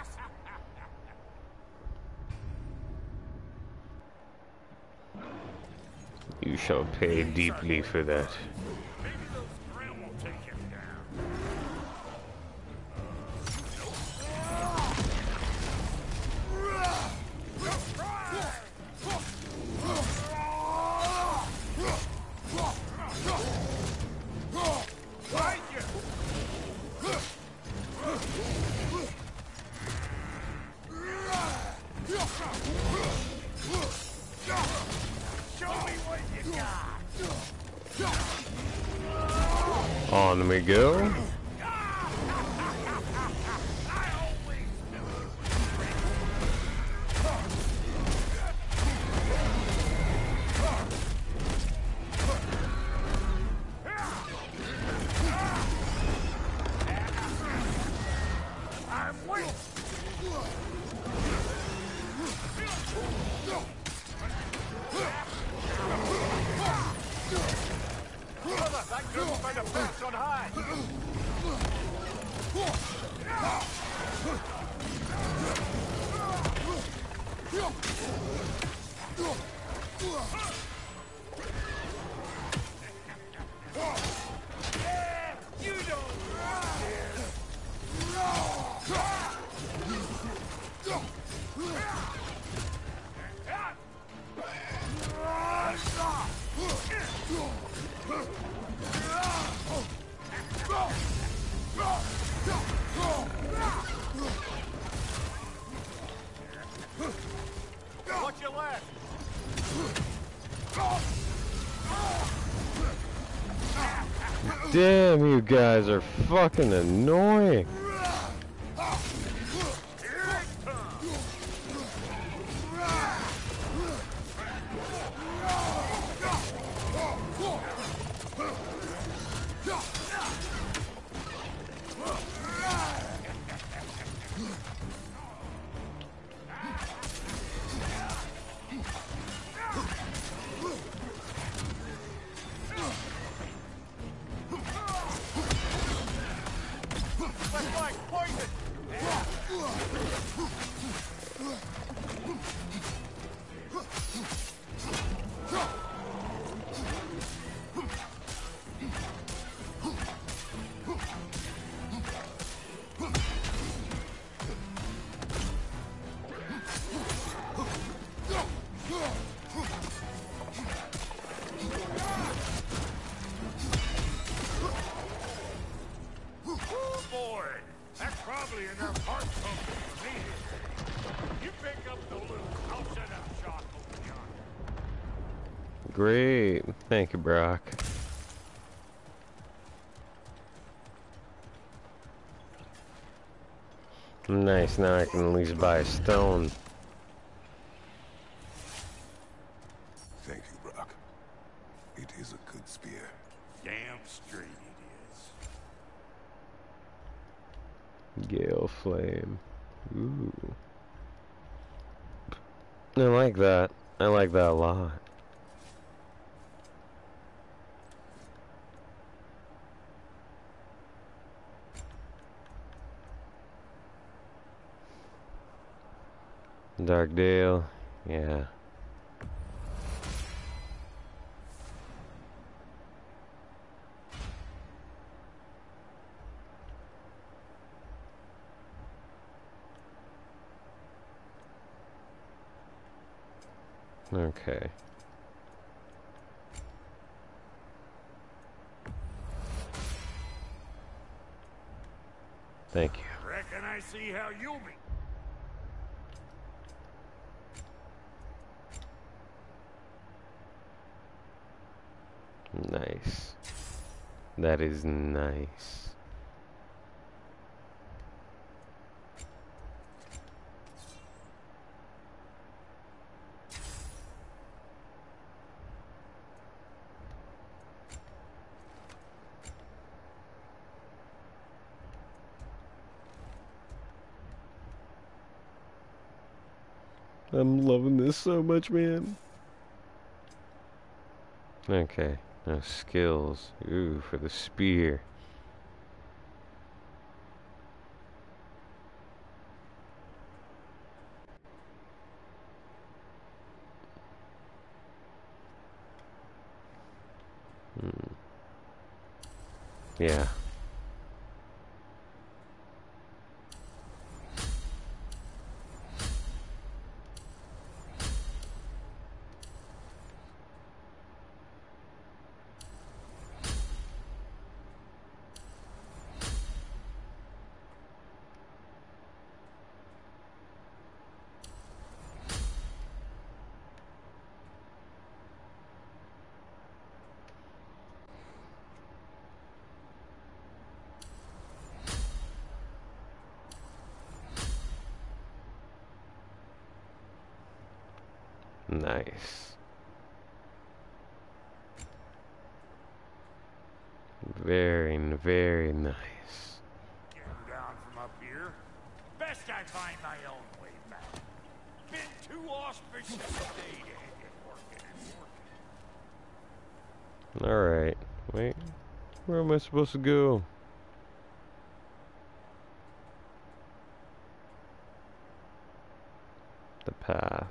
[SPEAKER 1] You shall pay deeply for that.
[SPEAKER 3] Maybe those grill will take him down.
[SPEAKER 1] On we go. Damn, you guys are fucking annoying. Great. Thank you, Brock. Nice, now I can at least buy a stone.
[SPEAKER 7] Thank you, Brock. It is a good spear.
[SPEAKER 3] Damn straight it is.
[SPEAKER 1] Gale Flame. Ooh. I like that. I like that a lot. Darkdale, yeah. Okay. Thank you.
[SPEAKER 3] Reckon I see how you'll be.
[SPEAKER 1] Nice. That is nice. I'm loving this so much, man. Okay, now skills. Ooh, for the spear. Yeah. Nice. Very, very nice.
[SPEAKER 3] Getting down from up here. Best I find my own way back. Been too auspicious a day to end it working and working.
[SPEAKER 1] Alright. Wait. Where am I supposed to go? The path.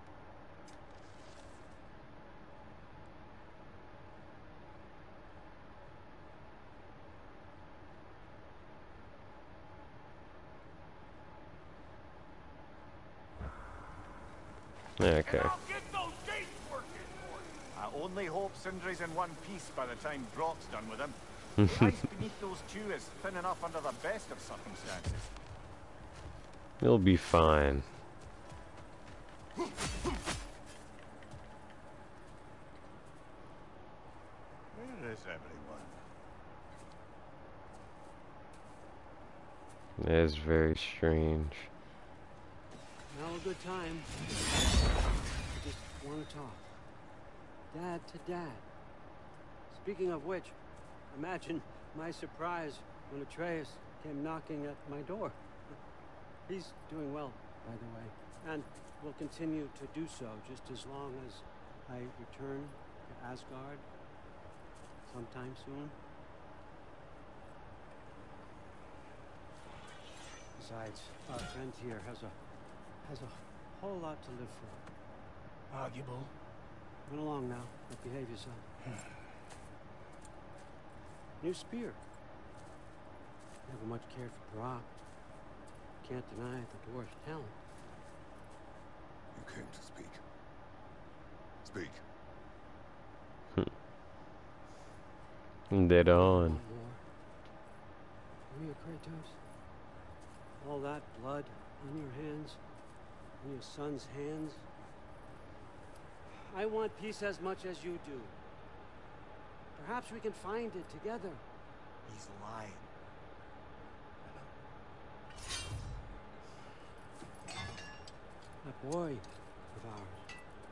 [SPEAKER 1] Okay.
[SPEAKER 3] I'll get those gates working for you.
[SPEAKER 5] I only hope Sindri's in one piece by the time Brock's done with him. The ice beneath those two is thin enough under the best of circumstances.
[SPEAKER 1] It'll be fine.
[SPEAKER 5] Where is everyone?
[SPEAKER 1] It is very strange.
[SPEAKER 2] Now a good time. I just want to talk. Dad to dad. Speaking of which, imagine my surprise when Atreus came knocking at my door. He's doing well, by the way, and will continue to do so just as long as I return to Asgard sometime soon. Besides, our friend here has a whole lot to live for.
[SPEAKER 3] Arguable.
[SPEAKER 2] Run along now, but behave yourself. New spear. Never much cared for Brock. Can't deny the dwarf's talent.
[SPEAKER 7] You came to speak. Speak.
[SPEAKER 1] Dead on.
[SPEAKER 2] Want more? Come here, Kratos. All that blood on your hands, on your son's hands. I want peace as much as you do. Perhaps we can find it together.
[SPEAKER 5] He's lying.
[SPEAKER 2] That boy of ours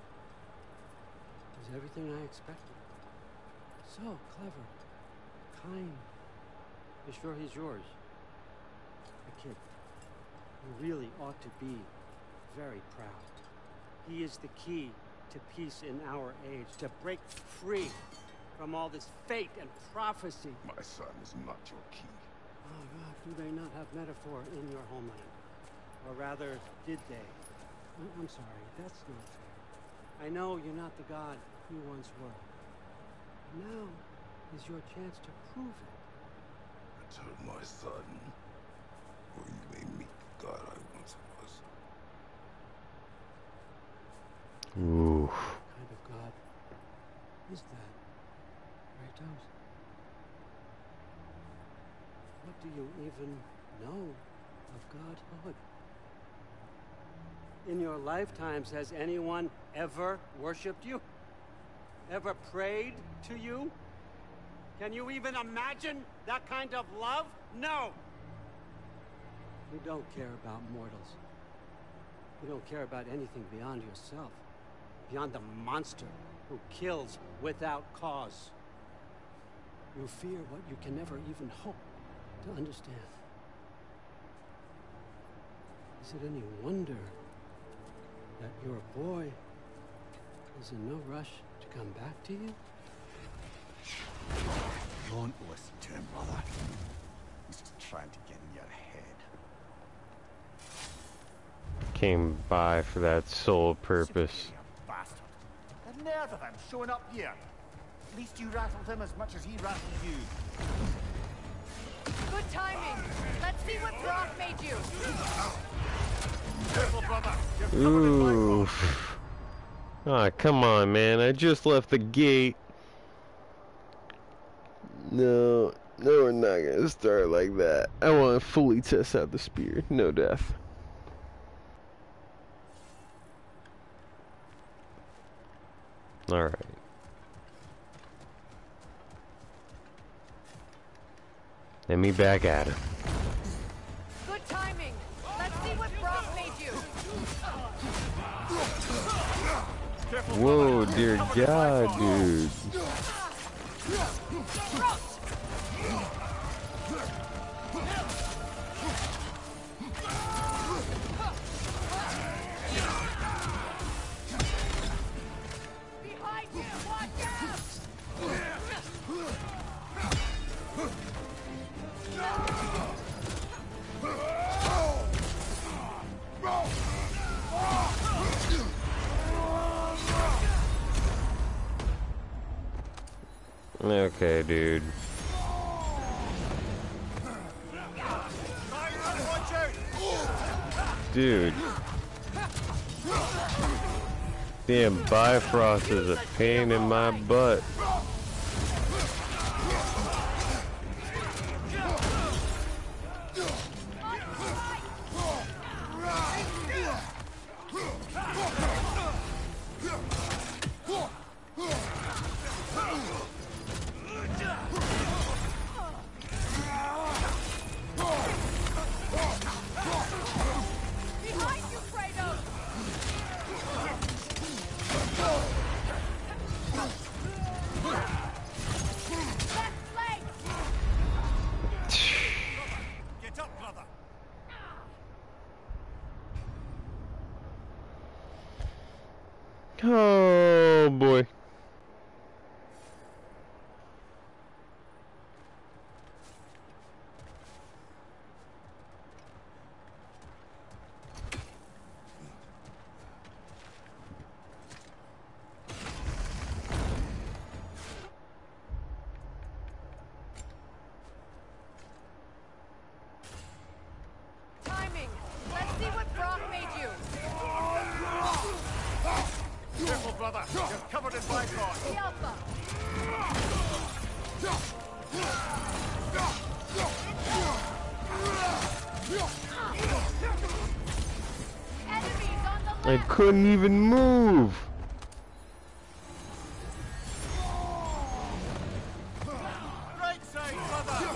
[SPEAKER 2] is everything I expected. So clever, kind. You sure he's yours? A kid. You really ought to be very proud. He is the key to peace in our age, to break free from all this fate and prophecy.
[SPEAKER 7] My son is not your key.
[SPEAKER 2] Oh God, do they not have metaphor in your homeland? Or rather, did they? I'm sorry, that's not fair. I know you're not the god you once were. Now is your chance to prove it.
[SPEAKER 7] Return my son, or you may meet the god I once was.
[SPEAKER 1] Ooh.
[SPEAKER 2] What kind of god is that, Kratos? What do you even know of godhood? In your lifetimes, has anyone ever worshipped you? Ever prayed to you? Can you even imagine that kind of love? No! You don't care about mortals. You don't care about anything beyond yourself. Beyond the monster who kills without cause. You fear what you can never even hope to understand. Is it any wonder that your boy is in no rush to come back to you?
[SPEAKER 5] Don't listen to him, brother. He's just trying to get in your head.
[SPEAKER 1] Came by for that sole purpose.
[SPEAKER 5] Superior bastard. The nerve of him showing up here. At least you rattled him as much as he rattled you.
[SPEAKER 6] Good timing. Let's see what Brock made you.
[SPEAKER 3] Careful, brother. You're covered in my rock.
[SPEAKER 1] Oof. Ah, come on, man. I just left the gate. No, we're not gonna start like that. I want to fully test out the spear. No death. Alright. Let me back at him.
[SPEAKER 6] Good timing. Let's see what Brock made you.
[SPEAKER 3] Careful,
[SPEAKER 1] Whoa,
[SPEAKER 3] brother.
[SPEAKER 1] dear
[SPEAKER 3] Covered in my
[SPEAKER 1] God,
[SPEAKER 3] rock.
[SPEAKER 1] dude.
[SPEAKER 6] Behind you, watch out!
[SPEAKER 1] Okay, dude.
[SPEAKER 3] Watch out.
[SPEAKER 1] Dude. Damn, Bifrost is a pain in my butt.
[SPEAKER 6] Behind you, Kratos! Left leg!
[SPEAKER 3] Get up, brother.
[SPEAKER 1] Oh boy.
[SPEAKER 6] Timing. Let's see what Brock made you.
[SPEAKER 3] Careful, brother. You're covered in my rock.
[SPEAKER 6] The Alpha. Enemies on the
[SPEAKER 1] I
[SPEAKER 6] left.
[SPEAKER 1] couldn't even move.
[SPEAKER 3] Right side, brother.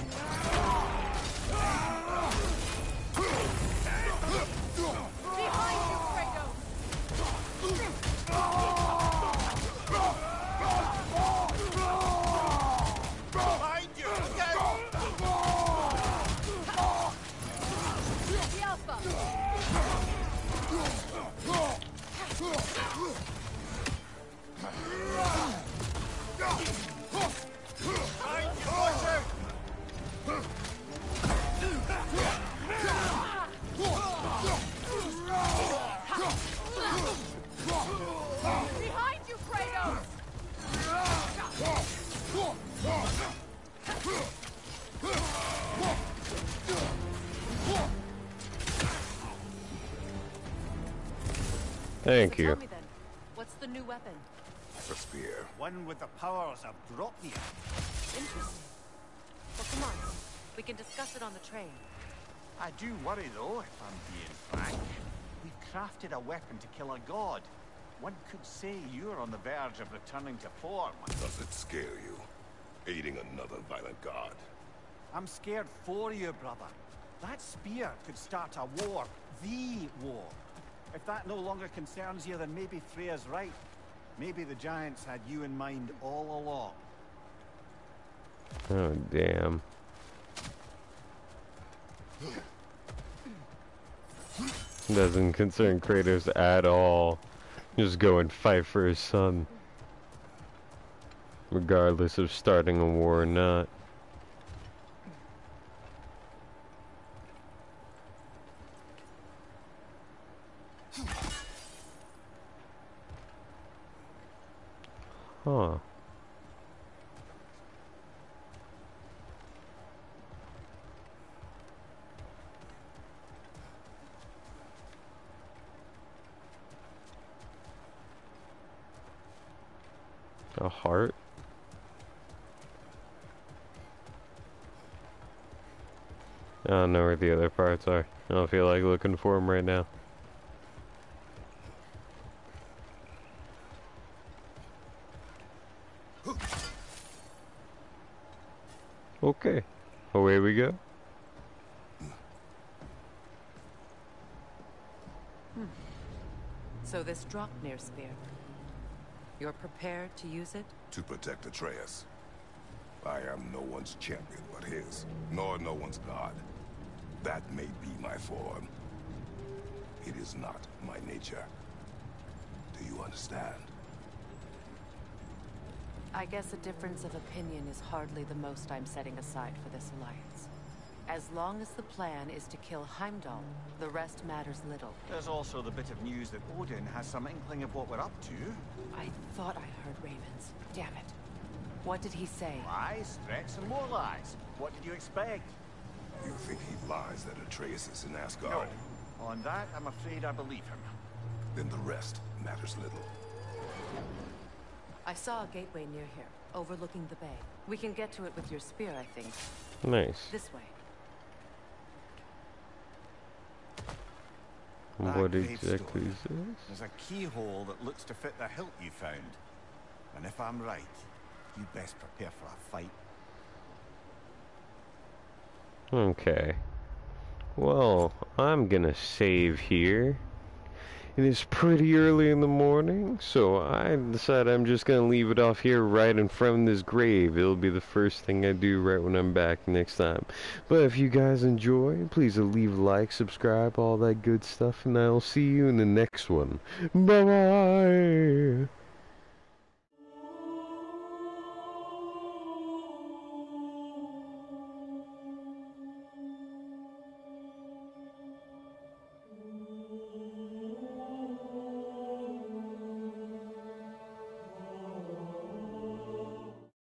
[SPEAKER 6] Behind you, Kratos.
[SPEAKER 3] Behind you. Again.
[SPEAKER 6] The Alpha.
[SPEAKER 3] Behind you. Watch out.
[SPEAKER 6] Behind you, Kratos.
[SPEAKER 1] Thank
[SPEAKER 6] So
[SPEAKER 1] you.
[SPEAKER 6] tell me then, what's the new weapon?
[SPEAKER 7] The spear.
[SPEAKER 5] One with the powers of Dropnia.
[SPEAKER 6] Interesting. Well, come on. We can discuss it on the train.
[SPEAKER 5] I do worry though, if I'm being frank. We've crafted a weapon to kill a god. One could say you're on the verge of returning to form.
[SPEAKER 7] Does it scare you? Aiding another violent god.
[SPEAKER 5] I'm scared for you, brother. That spear could start a war. The war. If that no longer concerns you, then maybe Freya's right. Maybe the Giants had you in mind all along.
[SPEAKER 1] Oh, damn. Doesn't concern Kratos at all. Just go and fight for his son. Regardless of starting a war or not. Huh. A heart? I don't know where the other parts are. I don't feel like looking for them right now. Okay, away we go.
[SPEAKER 6] So this Draupnir spear, you're prepared to use it?
[SPEAKER 7] To protect Atreus. I am no one's champion but his, nor no one's god. That may be my form. It is not my nature. Do you understand?
[SPEAKER 6] I guess a difference of opinion is hardly the most I'm setting aside for this alliance. As long as the plan is to kill Heimdall, the rest matters little.
[SPEAKER 5] There's also the bit of news that Odin has some inkling of what we're up to.
[SPEAKER 6] I thought I heard ravens. Damn it. What did he say?
[SPEAKER 5] Lies, threats, and more lies. What did you expect?
[SPEAKER 7] You think he lies that Atreus is in Asgard?
[SPEAKER 5] No. On that, I'm afraid I believe him.
[SPEAKER 7] Then the rest matters little.
[SPEAKER 6] I saw a gateway near here, overlooking the bay. We can get to it with your spear, I think.
[SPEAKER 1] Nice.
[SPEAKER 6] This way.
[SPEAKER 1] What
[SPEAKER 5] That
[SPEAKER 1] exactly is
[SPEAKER 5] gravestone.
[SPEAKER 1] this?
[SPEAKER 5] There's a keyhole that looks to fit the hilt you found. And if I'm right, you best prepare for a fight.
[SPEAKER 1] Okay. Well, I'm gonna save here. It is pretty early in the morning, so I decided I'm just gonna leave it off here right in front of this grave. It'll be the first thing I do right when I'm back next time. But if you guys enjoy, please leave a like, subscribe, all that good stuff, and I'll see you in the next one. Bye-bye!